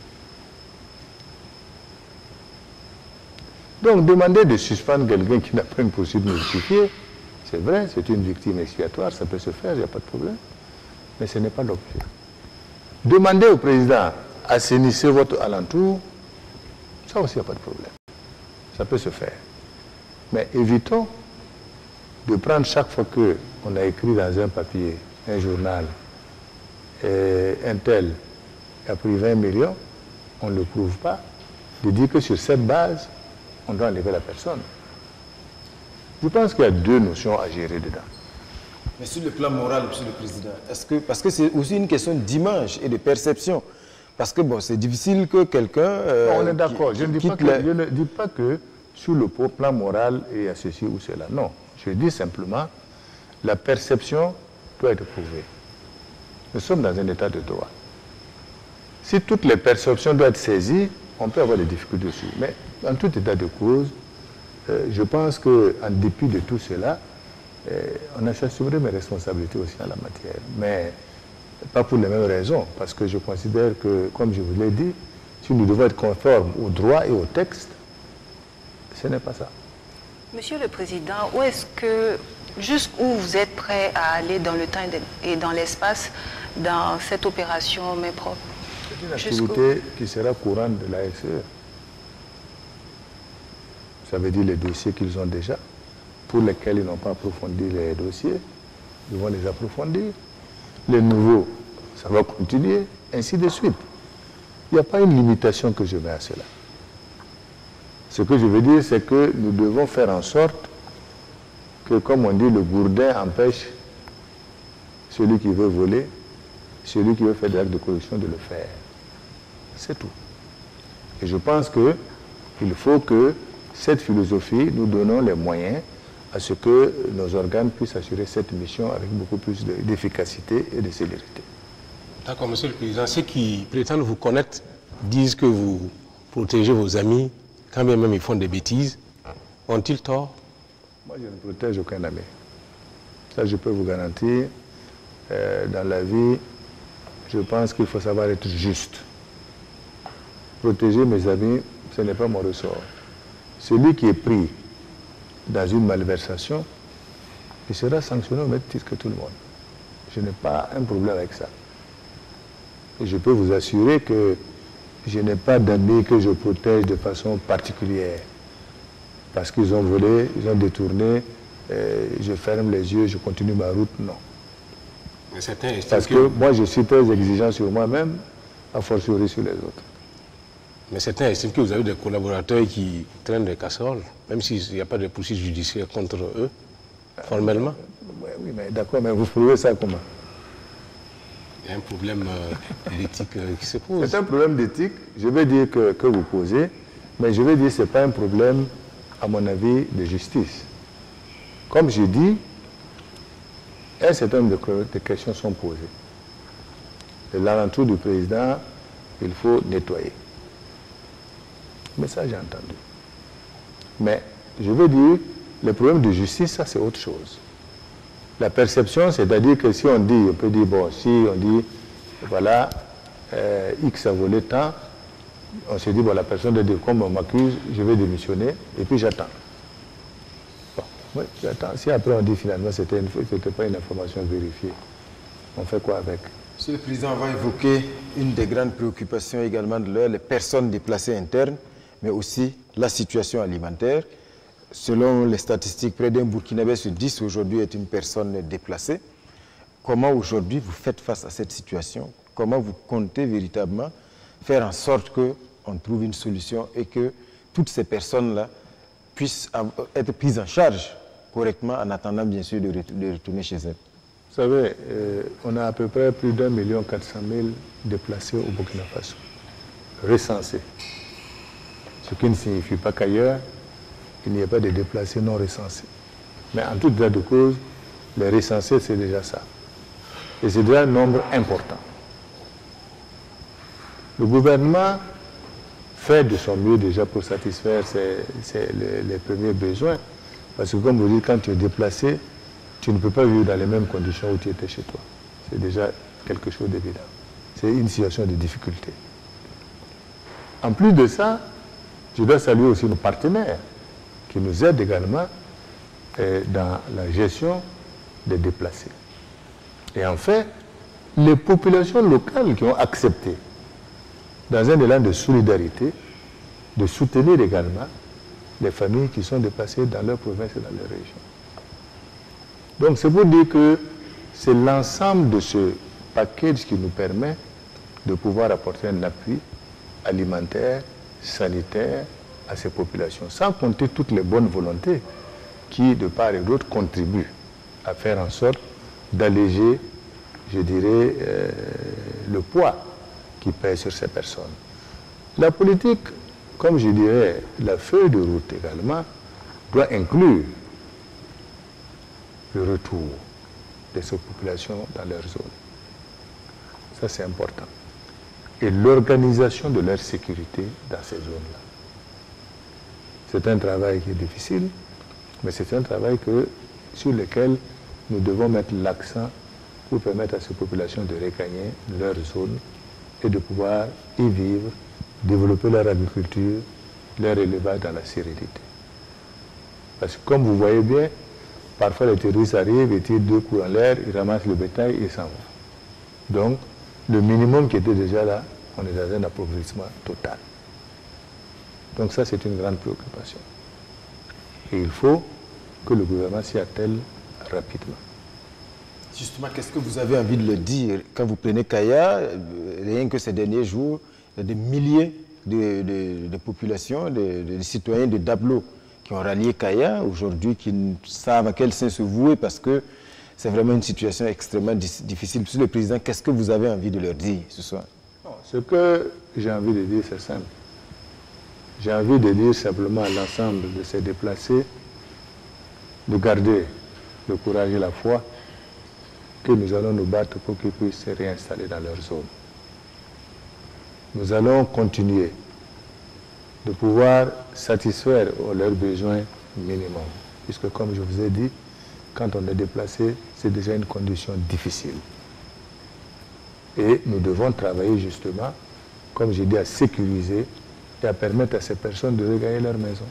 Donc, demander de suspendre quelqu'un qui n'a pas une poursuite notifiée, c'est vrai, c'est une victime expiatoire, ça peut se faire, il n'y a pas de problème. Mais ce n'est pas l'objet. Demander au président, assainissez votre alentour, ça aussi, il n'y a pas de problème. Ça peut se faire. Mais évitons de prendre chaque fois qu'on a écrit dans un papier, un journal, un tel a pris 20 millions, on ne le prouve pas, de dire que sur cette base, on doit enlever la personne. Je pense qu'il y a deux notions à gérer dedans. Mais sur le plan moral, Monsieur le Président, parce que c'est aussi une question d'image et de perception. Parce que bon, c'est difficile que quelqu'un... on est d'accord. Je ne dis pas que sur le plan moral, il y a ceci ou cela. Non. Je dis simplement, la perception doit être prouvée. Nous sommes dans un état de droit. Si toutes les perceptions doivent être saisies, on peut avoir des difficultés dessus. Mais en tout état de cause, je pense qu'en dépit de tout cela, on a assuré mes responsabilités aussi en la matière. Mais pas pour les mêmes raisons, parce que je considère que, comme je vous l'ai dit, si nous devons être conformes au droit et au texte, ce n'est pas ça. Monsieur le Président, où est-ce que, jusqu'où vous êtes prêt à aller dans le temps et dans l'espace dans cette opération main propre? C'est une activité qui sera courante de la SE. Ça veut dire les dossiers qu'ils ont déjà, pour lesquels ils n'ont pas approfondi les dossiers, ils vont les approfondir. les nouveaux, ça va continuer, ainsi de suite. Il n'y a pas une limitation que je mets à cela. Ce que je veux dire, c'est que nous devons faire en sorte que, comme on dit, le gourdin empêche celui qui veut voler, celui qui veut faire des actes de corruption de le faire. C'est tout. Et je pense qu'il faut que cette philosophie, nous donnons les moyens à ce que nos organes puissent assurer cette mission avec beaucoup plus d'efficacité et de célérité. D'accord, Monsieur le Président. Ceux qui prétendent vous connaître disent que vous protégez vos amis, quand bien même ils font des bêtises. Ont-ils tort? Moi, je ne protège aucun ami. Ça, je peux vous garantir. Dans la vie, je pense qu'il faut savoir être juste. Protéger mes amis, ce n'est pas mon ressort. Celui qui est pris dans une malversation, il sera sanctionné au même titre que tout le monde. Je n'ai pas un problème avec ça. Et je peux vous assurer que je n'ai pas d'amis que je protège de façon particulière. Parce qu'ils ont volé, ils ont détourné, je ferme les yeux, je continue ma route, non. Mais certains estiment parce que moi, je suis très exigeant sur moi-même, a fortiori sur les autres. Mais certains estiment que vous avez des collaborateurs qui traînent des casseroles, même s'il n'y a pas de poursuite judiciaire contre eux, formellement. Oui, mais d'accord, mais vous prouvez ça comment? Il y a un problème d'éthique qui se pose. C'est un problème d'éthique, je vais dire que vous posez, mais je vais dire que ce n'est pas un problème, à mon avis, de justice. Comme j'ai dit, un certain nombre de questions sont posées. De l'alentour du président, il faut nettoyer. Mais ça, j'ai entendu. Mais je veux dire, le problème de justice, ça, c'est autre chose. La perception, c'est-à-dire que si on dit, on peut dire, bon, si on dit, voilà, X a volé tant, on se dit, bon, la personne doit dire, comme on m'accuse, je vais démissionner, et puis j'attends. Bon, oui, j'attends. Si après on dit, finalement, c'était pas une information vérifiée, on fait quoi avec? Monsieur le Président, on va évoquer une des grandes préoccupations également de l'heure, les personnes déplacées internes, mais aussi la situation alimentaire. Selon les statistiques, près d'un Burkinabé sur 10 aujourd'hui est une personne déplacée. Comment aujourd'hui vous faites face à cette situation? Comment vous comptez véritablement faire en sorte qu'on trouve une solution et que toutes ces personnes-là puissent être prises en charge correctement en attendant bien sûr de retourner chez elles? Vous savez, on a à peu près plus d'1 400 000 déplacés au Burkina Faso, recensés. Ce qui ne signifie pas qu'ailleurs, il n'y a pas de déplacés non recensés. Mais en tout état de cause, les recensés, c'est déjà ça. Et c'est déjà un nombre important. Le gouvernement fait de son mieux déjà pour satisfaire les premiers besoins. Parce que comme vous dites, quand tu es déplacé, tu ne peux pas vivre dans les mêmes conditions où tu étais chez toi. C'est déjà quelque chose d'évident. C'est une situation de difficulté. En plus de ça, je dois saluer aussi nos partenaires qui nous aident également dans la gestion des déplacés. Et enfin, les populations locales qui ont accepté, dans un élan de solidarité, de soutenir également les familles qui sont déplacées dans leur province et dans leur région. Donc c'est pour dire que c'est l'ensemble de ce package qui nous permet de pouvoir apporter un appui alimentaire, sanitaire à ces populations, sans compter toutes les bonnes volontés qui, de part et d'autre, contribuent à faire en sorte d'alléger, je dirais, le poids qui pèse sur ces personnes. La politique, comme je dirais, la feuille de route également, doit inclure le retour de ces populations dans leur zone. Ça, c'est important. Et l'organisation de leur sécurité dans ces zones-là. C'est un travail qui est difficile, mais c'est un travail sur lequel nous devons mettre l'accent pour permettre à ces populations de regagner leur zone et de pouvoir y vivre, développer leur agriculture, leur élevage dans la sérénité. Parce que comme vous voyez bien, parfois les terroristes arrivent et tirent 2 coups en l'air, ils ramassent le bétail et s'en vont. Donc, le minimum qui était déjà là, on est dans un appauvrissement total. Donc ça, c'est une grande préoccupation. Et il faut que le gouvernement s'y attelle rapidement. Justement, qu'est-ce que vous avez envie de le dire? Quand vous prenez Kaya, rien que ces derniers jours, il y a des milliers de populations, de citoyens de Dablo qui ont rallié Kaya aujourd'hui, qui savent à quel sein se vouer parce que c'est vraiment une situation extrêmement difficile. Monsieur le Président, qu'est-ce que vous avez envie de leur dire ce soir? Ce que j'ai envie de dire, c'est simple. J'ai envie de dire simplement à l'ensemble de ces déplacés de garder le courage et la foi que nous allons nous battre pour qu'ils puissent se réinstaller dans leur zone. Nous allons continuer de pouvoir satisfaire leurs besoins minimums. Puisque comme je vous ai dit, quand on est déplacé, c'est déjà une condition difficile. Et nous devons travailler justement, comme j'ai dit, à sécuriser et à permettre à ces personnes de regagner leur maison.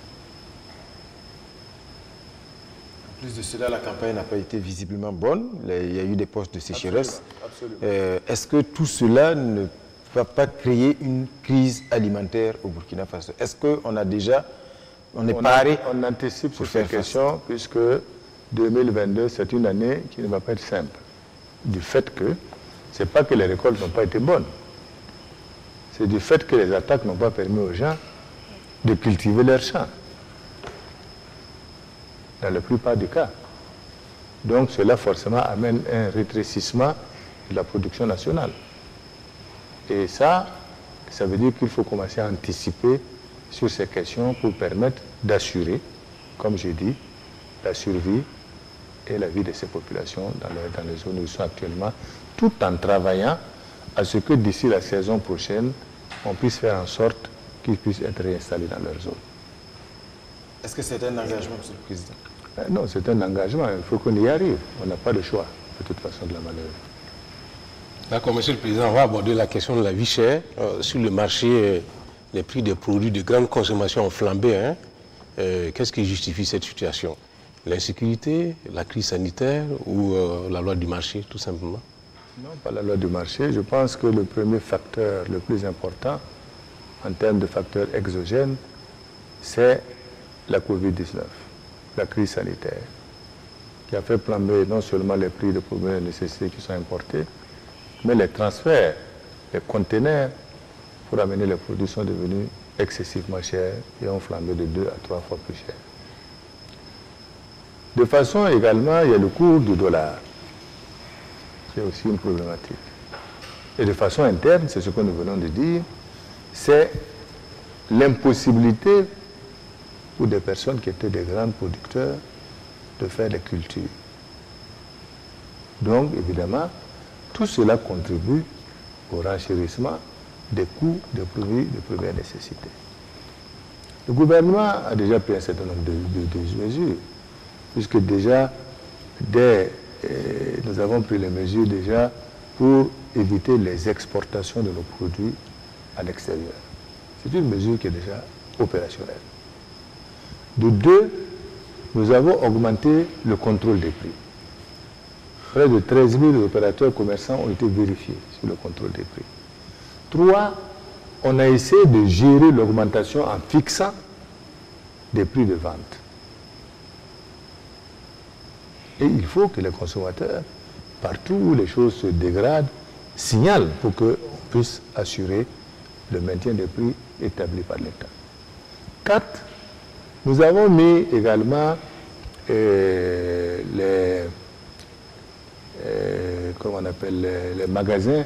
En plus de cela, la campagne n'a pas été visiblement bonne. Il y a eu des postes de sécheresse. Est-ce que tout cela ne va pas créer une crise alimentaire au Burkina Faso? Est-ce qu'on a déjà, on anticipe sur cette question, puisque 2022, c'est une année qui ne va pas être simple. Du fait que, ce n'est pas que les récoltes n'ont pas été bonnes, c'est du fait que les attaques n'ont pas permis aux gens de cultiver leurs champs. Dans la plupart des cas. Donc cela forcément amène un rétrécissement de la production nationale. Et ça veut dire qu'il faut commencer à anticiper sur ces questions pour permettre d'assurer, comme j'ai dit, la survie et la vie de ces populations dans les zones où ils sont actuellement, tout en travaillant à ce que d'ici la saison prochaine, on puisse faire en sorte qu'ils puissent être réinstallés dans leur zone. Est-ce que c'est un engagement, Monsieur le Président? Non, c'est un engagement. Il faut qu'on y arrive. On n'a pas de choix, de toute façon, de la manœuvre. D'accord, Monsieur le Président, on va aborder la question de la vie chère. Sur le marché, les prix des produits de grande consommation ont flambé. Qu'est-ce qui justifie cette situation? L'insécurité, la crise sanitaire ou la loi du marché, tout simplement? Non, pas la loi du marché. Je pense que le premier facteur le plus important, en termes de facteurs exogènes, c'est la Covid-19. La crise sanitaire, qui a fait flamber non seulement les prix de première nécessité qui sont importés, mais les transferts, les conteneurs pour amener les produits sont devenus excessivement chers et ont flambé de 2 à 3 fois plus cher. De façon également, il y a le cours du dollar, qui est aussi une problématique. Et de façon interne, c'est ce que nous venons de dire, c'est l'impossibilité pour des personnes qui étaient des grands producteurs de faire des cultures. Donc, évidemment, tout cela contribue au renchérissement des coûts des produits de première nécessité. Le gouvernement a déjà pris un certain nombre de mesures, puisque déjà, nous avons pris les mesures déjà pour éviter les exportations de nos produits à l'extérieur. C'est une mesure qui est déjà opérationnelle. De 2, nous avons augmenté le contrôle des prix. Près de 13 000 opérateurs commerçants ont été vérifiés sur le contrôle des prix. 3, on a essayé de gérer l'augmentation en fixant des prix de vente. Et il faut que les consommateurs, partout où les choses se dégradent, signalent pour qu'on puisse assurer le maintien des prix établis par l'État. 4, nous avons mis également les magasins,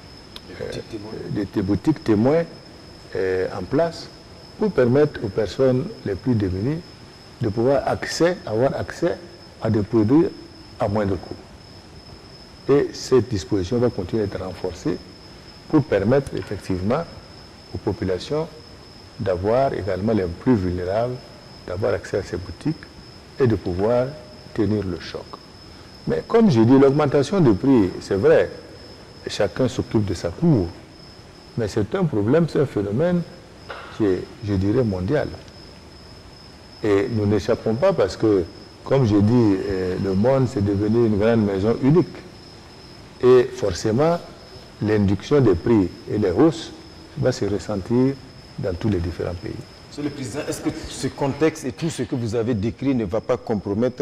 des boutiques témoins en place pour permettre aux personnes les plus démunies de pouvoir avoir accès à des produits à moindre coût. Et cette disposition va continuer d'être renforcée pour permettre effectivement aux populations d'avoir également les plus vulnérables, d'avoir accès à ces boutiques et de pouvoir tenir le choc. Mais comme j'ai dit, l'augmentation des prix, c'est vrai, chacun s'occupe de sa cour, mais c'est un problème, c'est un phénomène qui est, je dirais, mondial. Et nous n'échappons pas parce que, comme j'ai dit, le monde c'est devenu une grande maison unique. Et forcément, l'induction des prix et les hausses va se ressentir dans tous les différents pays. Monsieur le Président, est-ce que ce contexte et tout ce que vous avez décrit ne va pas compromettre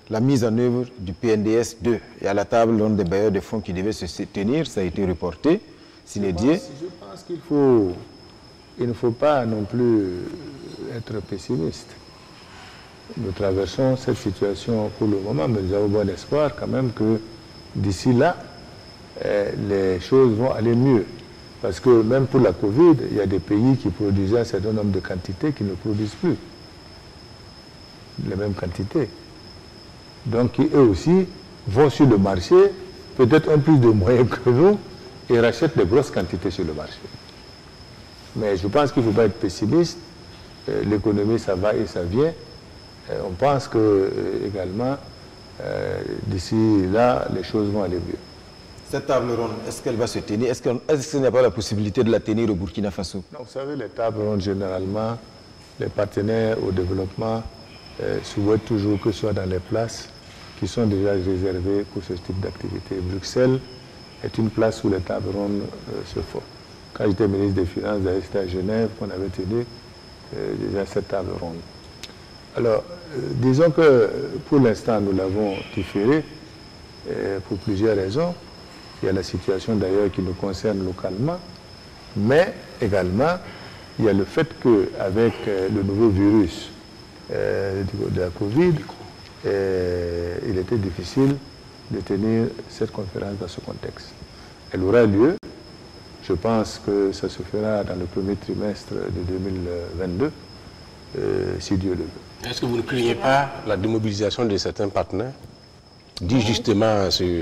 la mise en œuvre du PNDS 2. Et à la table, l'un des bailleurs de fonds qui devait se tenir, ça a été reporté. Je pense qu'il ne faut pas non plus être pessimiste. Nous traversons cette situation pour le moment, mais nous avons bon espoir quand même que d'ici là, les choses vont aller mieux. Parce que même pour la Covid, il y a des pays qui produisaient un certain nombre de quantités qui ne produisent plus les mêmes quantités. Donc eux aussi vont sur le marché, peut-être un plus de moyens que nous, et rachètent des grosses quantités sur le marché. Mais je pense qu'il ne faut pas être pessimiste. L'économie, ça va et ça vient. On pense que également, d'ici là, les choses vont aller mieux. Cette table ronde, est-ce qu'elle va se tenir? Est-ce qu'il n'y a pas la possibilité de la tenir au Burkina Faso? Non, vous savez, les tables rondes, généralement, les partenaires au développement souhaitent toujours que ce soit dans les places qui sont déjà réservées pour ce type d'activité. Bruxelles est une place où les tables rondes se font. Quand j'étais ministre des Finances, c'était à Genève qu'on avait tenu déjà cette table ronde. Alors, disons que pour l'instant, nous l'avons différé pour plusieurs raisons. Il y a la situation d'ailleurs qui nous concerne localement, mais également, il y a le fait qu'avec le nouveau virus de la Covid, il était difficile de tenir cette conférence dans ce contexte. Elle aura lieu, je pense que ça se fera dans le premier trimestre de 2022, si Dieu le veut. Est-ce que vous ne craignez pas la démobilisation de certains partenaires, dû justement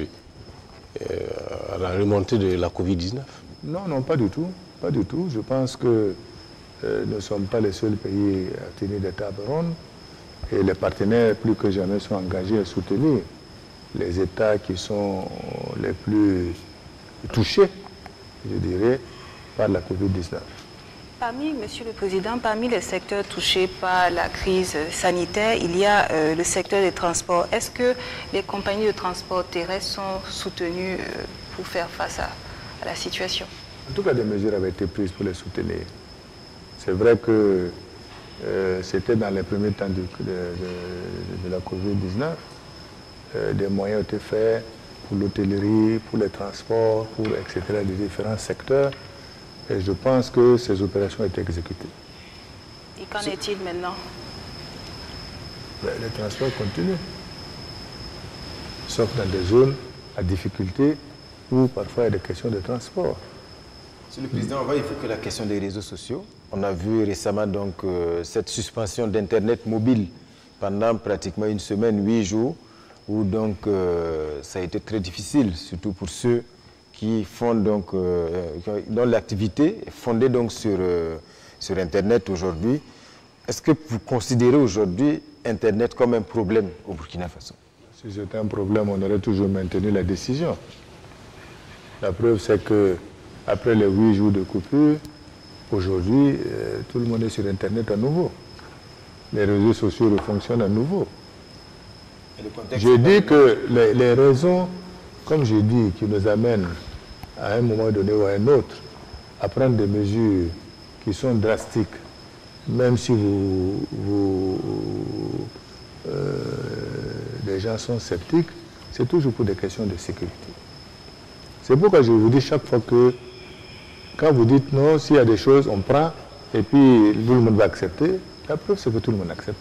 à la remontée de la Covid-19? Non, non, pas du tout. Pas du tout. Je pense que nous ne sommes pas les seuls pays à tenir des tables rondes. Et les partenaires, plus que jamais, sont engagés à soutenir les États qui sont les plus touchés, je dirais, par la Covid-19. Monsieur le Président, parmi les secteurs touchés par la crise sanitaire, il y a le secteur des transports. Est-ce que les compagnies de transport terrestre sont soutenues pour faire face à la situation? En tout cas, des mesures avaient été prises pour les soutenir. C'est vrai que c'était dans les premiers temps de la Covid-19. Des moyens ont été faits pour l'hôtellerie, pour les transports, pour etc., les différents secteurs. Et je pense que ces opérations ont été exécutées. Et qu'en est-il maintenant? Les transports continuent. Sauf dans des zones à difficulté où parfois il y a des questions de transport. Monsieur le Président, on va évoquer la question des réseaux sociaux. On a vu récemment donc, cette suspension d'Internet mobile pendant pratiquement une semaine, 8 jours, où donc ça a été très difficile, surtout pour ceux qui font donc, dont l'activité est fondée donc sur Internet aujourd'hui. Est-ce que vous considérez aujourd'hui Internet comme un problème au Burkina Faso? Si c'était un problème, on aurait toujours maintenu la décision. La preuve, c'est que après les 8 jours de coupure, aujourd'hui, tout le monde est sur Internet à nouveau. Les réseaux sociaux fonctionnent à nouveau. Je dis que les raisons, comme j'ai dit, qui nous amènent à un moment donné ou à un autre à prendre des mesures qui sont drastiques, même si les gens sont sceptiques, c'est toujours pour des questions de sécurité. C'est pourquoi je vous dis chaque fois que quand vous dites non, s'il y a des choses, on prend et puis tout le monde va accepter, la preuve c'est que tout le monde accepte.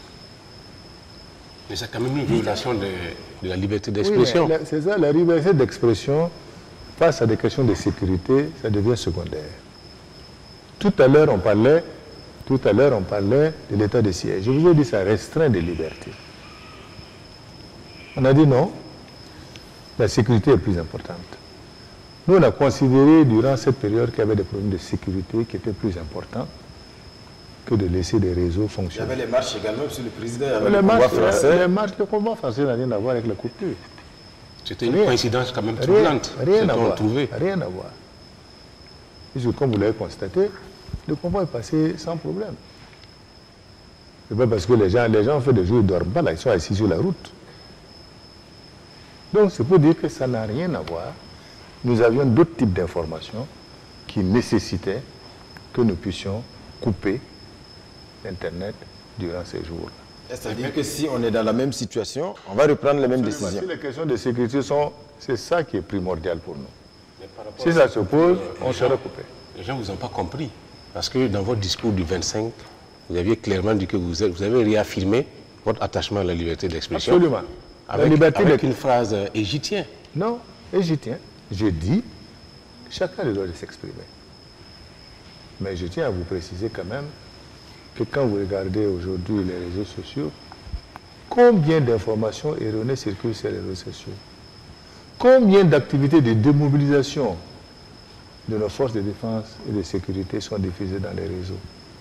Mais c'est quand même une violation de la liberté d'expression. Oui, c'est ça, la liberté d'expression, face à des questions de sécurité, ça devient secondaire. Tout à l'heure, on parlait de l'état de siège. Je vous ai dit, ça restreint des libertés. On a dit non, la sécurité est plus importante. Nous, on a considéré durant cette période qu'il y avait des problèmes de sécurité qui étaient plus importants que de laisser des réseaux fonctionner. Il y avait les marches également, Monsieur le Président, il y avait le combat français. Les marches, le combat français n'a rien à voir avec la coupure. C'était une coïncidence quand même troublante. Rien à voir. Rien à voir. Puisque, comme vous l'avez constaté, le combat est passé sans problème. Ce n'est pas parce que les gens ont fait des jours, ils ne dorment pas, là, ils sont assis sur la route. Donc, c'est pour dire que ça n'a rien à voir. Nous avions d'autres types d'informations qui nécessitaient que nous puissions couper Internet durant ces jours-là. C'est-à-dire que si on est dans la même situation, on va reprendre les mêmes décisions. Si les questions de sécurité sont... C'est ça qui est primordial pour nous. Si ça se pose, on sera coupé. Les gens ne vous ont pas compris. Parce que dans votre discours du 25, vous aviez clairement dit que vous avez réaffirmé votre attachement à la liberté d'expression. Absolument. Avec une phrase « et j'y tiens ». Non, et j'y tiens. Je dis, chacun a le droit de s'exprimer. Mais je tiens à vous préciser quand même que quand vous regardez aujourd'hui les réseaux sociaux, combien d'informations erronées circulent sur les réseaux sociaux? Combien d'activités de démobilisation de nos forces de défense et de sécurité sont diffusées dans les réseaux?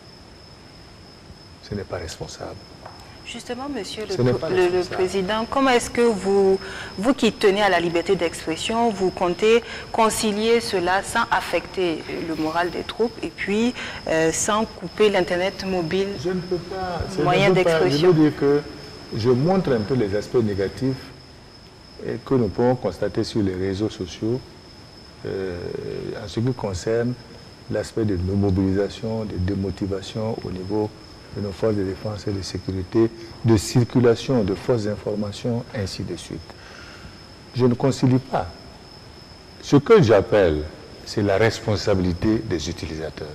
Ce n'est pas responsable. Justement, Monsieur le Président, comment est-ce que vous qui tenez à la liberté d'expression, vous comptez concilier cela sans affecter le moral des troupes et puis sans couper l'Internet mobile? Je ne peux pas. Moyen d'expression. Je veux dire que je montre un peu les aspects négatifs que nous pouvons constater sur les réseaux sociaux en ce qui concerne l'aspect de mobilisation, de démotivation au niveau de nos forces de défense et de sécurité, de circulation de fausses informations, ainsi de suite. Je ne concilie pas. Ce que j'appelle, c'est la responsabilité des utilisateurs.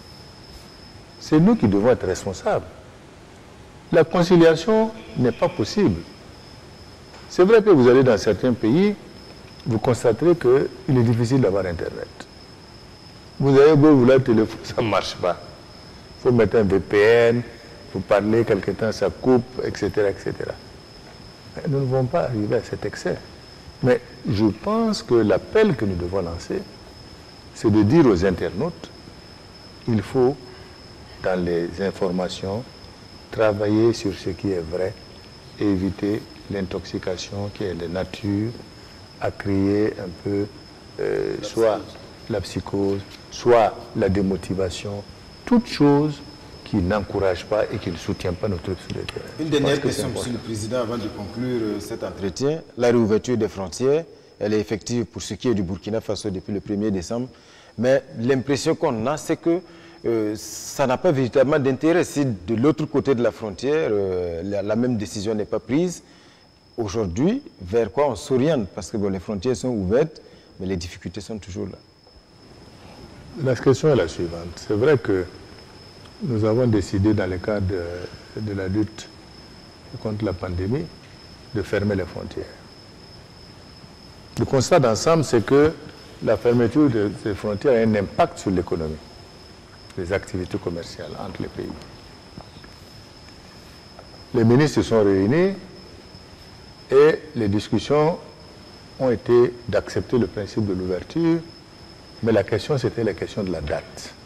C'est nous qui devons être responsables. La conciliation n'est pas possible. C'est vrai que vous allez dans certains pays, vous constaterez qu'il est difficile d'avoir Internet. Vous avez beau vouloir le téléphone, ça ne marche pas. Il faut mettre un VPN, vous parlez quelque temps, ça coupe, etc., etc. Mais nous ne pouvons pas arriver à cet excès. Mais je pense que l'appel que nous devons lancer, c'est de dire aux internautes, il faut, dans les informations, travailler sur ce qui est vrai et éviter l'intoxication qui est de nature à créer un peu soit la psychose, soit la démotivation, toute chose qui n'encourage pas et qui ne soutient pas nos troupes sur le terrain. Une dernière question, Monsieur le Président, avant de conclure cet entretien. La réouverture des frontières, elle est effective pour ce qui est du Burkina Faso depuis le 1er décembre. Mais l'impression qu'on a, c'est que ça n'a pas véritablement d'intérêt. Si de l'autre côté de la frontière, la même décision n'est pas prise, aujourd'hui, vers quoi on s'oriente? Parce que bon, les frontières sont ouvertes, mais les difficultés sont toujours là. La question est la suivante. C'est vrai que nous avons décidé, dans le cadre de la lutte contre la pandémie, de fermer les frontières. Le constat d'ensemble, c'est que la fermeture de ces frontières a un impact sur l'économie, les activités commerciales entre les pays. Les ministres se sont réunis et les discussions ont été d'accepter le principe de l'ouverture, mais la question, c'était la question de la date.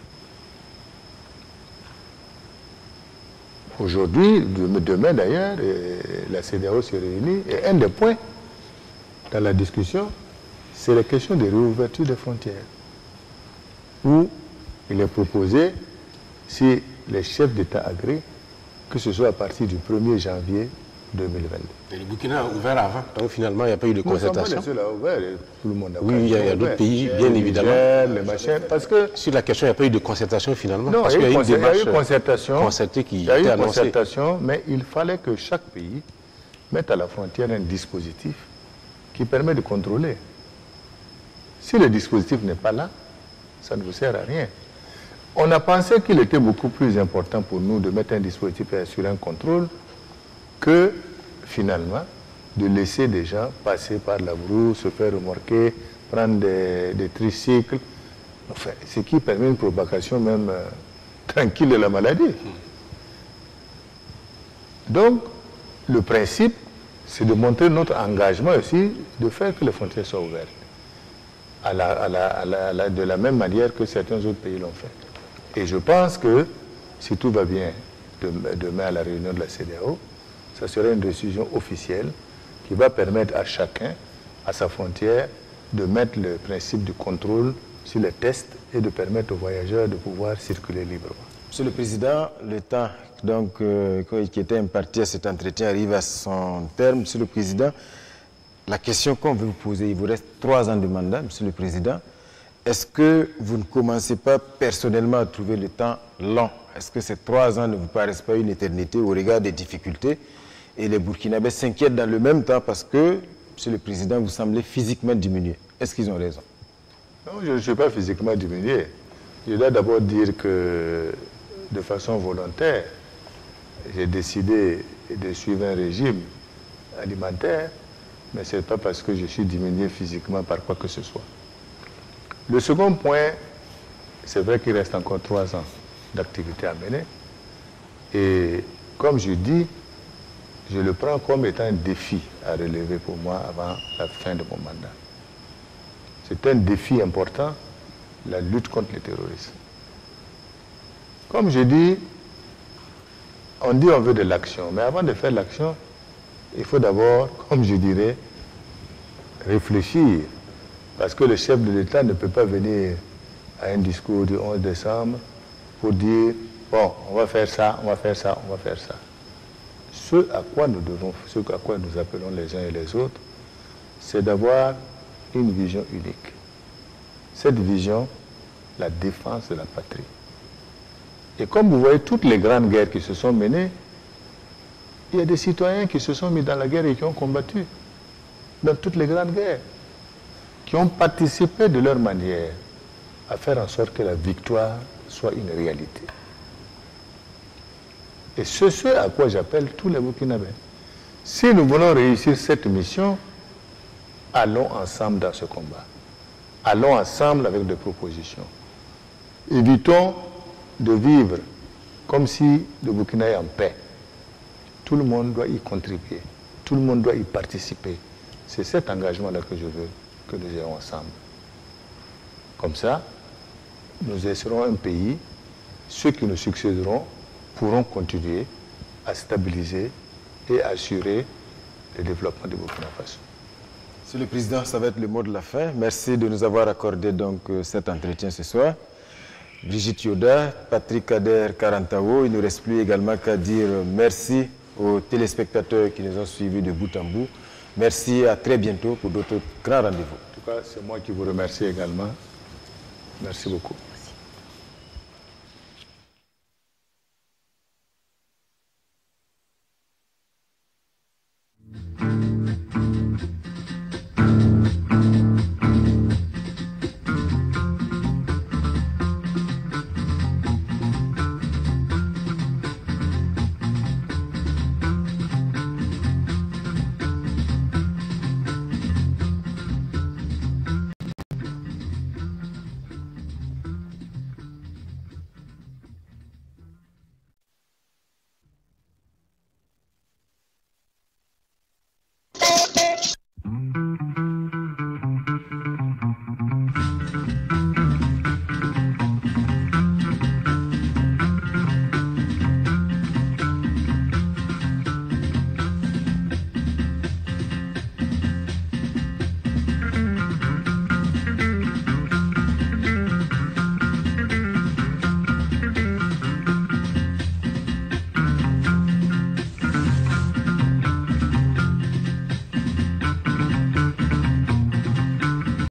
Aujourd'hui, demain d'ailleurs, la CEDEAO se réunit et un des points dans la discussion, c'est la question de réouverture des frontières, où il est proposé, si les chefs d'État agréent, que ce soit à partir du 1er janvier 2022. Et le Burkina a ouvert avant, donc finalement il n'y a pas eu de concertation. Nous sommes pas les seuls à ouvert, tout le monde a ouvert. Oui, il y a d'autres pays, bien évidemment. Les machins, parce que sur la question, il n'y a pas eu de concertation finalement. Non, parce il y a eu une démarche concertation qui il y a eu était une annoncée. concertation, mais il fallait que chaque pays mette à la frontière un dispositif qui permet de contrôler. Si le dispositif n'est pas là, ça ne vous sert à rien. On a pensé qu'il était beaucoup plus important pour nous de mettre un dispositif et assurer un contrôle que finalement de laisser des gens passer par la brousse, se faire remorquer, prendre des tricycles, enfin, ce qui permet une propagation même tranquille de la maladie. Donc, le principe, c'est de montrer notre engagement aussi de faire que les frontières soient ouvertes, de la même manière que certains autres pays l'ont fait. Et je pense que si tout va bien demain à la réunion de la CEDEAO, ça sera une décision officielle qui va permettre à chacun, à sa frontière, de mettre le principe du contrôle sur les tests et de permettre aux voyageurs de pouvoir circuler librement. Monsieur le Président, le temps donc, qui était imparti à cet entretien arrive à son terme. Monsieur le Président, la question qu'on veut vous poser, il vous reste 3 ans de mandat, Monsieur le Président. Est-ce que vous ne commencez pas personnellement à trouver le temps long Est-ce que ces 3 ans ne vous paraissent pas une éternité au regard des difficultés? Et les Burkinabés s'inquiètent dans le même temps parce que, Monsieur le Président, vous semblez physiquement diminué. Est-ce qu'ils ont raison? Non, je ne suis pas physiquement diminué. Je dois d'abord dire que, de façon volontaire, j'ai décidé de suivre un régime alimentaire, mais ce n'est pas parce que je suis diminué physiquement par quoi que ce soit. Le second point, c'est vrai qu'il reste encore 3 ans d'activité à mener. Et comme je dis, je le prends comme étant un défi à relever pour moi avant la fin de mon mandat. C'est un défi important, la lutte contre le terrorisme. Comme je dis, on dit on veut de l'action, mais avant de faire l'action, il faut d'abord, comme je dirais, réfléchir. Parce que le chef de l'État ne peut pas venir à un discours du 11 décembre pour dire, bon, on va faire ça, on va faire ça, on va faire ça. Ce à quoi nous devons, ce à quoi nous appelons les uns et les autres, c'est d'avoir une vision unique. Cette vision, la défense de la patrie. Et comme vous voyez toutes les grandes guerres qui se sont menées, il y a des citoyens qui se sont mis dans la guerre et qui ont combattu dans toutes les grandes guerres, qui ont participé de leur manière à faire en sorte que la victoire soit une réalité. Et c'est ce à quoi j'appelle tous les Burkinabés. Si nous voulons réussir cette mission, allons ensemble dans ce combat. Allons ensemble avec des propositions. Évitons de vivre comme si le Burkina est en paix. Tout le monde doit y contribuer. Tout le monde doit y participer. C'est cet engagement-là que je veux que nous ayons ensemble. Comme ça, nous serons un pays, ceux qui nous succéderont pourront continuer à stabiliser et assurer le développement du Burkina Faso. Monsieur le Président, ça va être le mot de la fin. Merci de nous avoir accordé donc cet entretien ce soir. Brigitte Yoda, Patrick Kader Karantao, il ne nous reste plus également qu'à dire merci aux téléspectateurs qui nous ont suivis de bout en bout. Merci, à très bientôt pour d'autres grands rendez-vous. En tout cas, c'est moi qui vous remercie également. Merci beaucoup.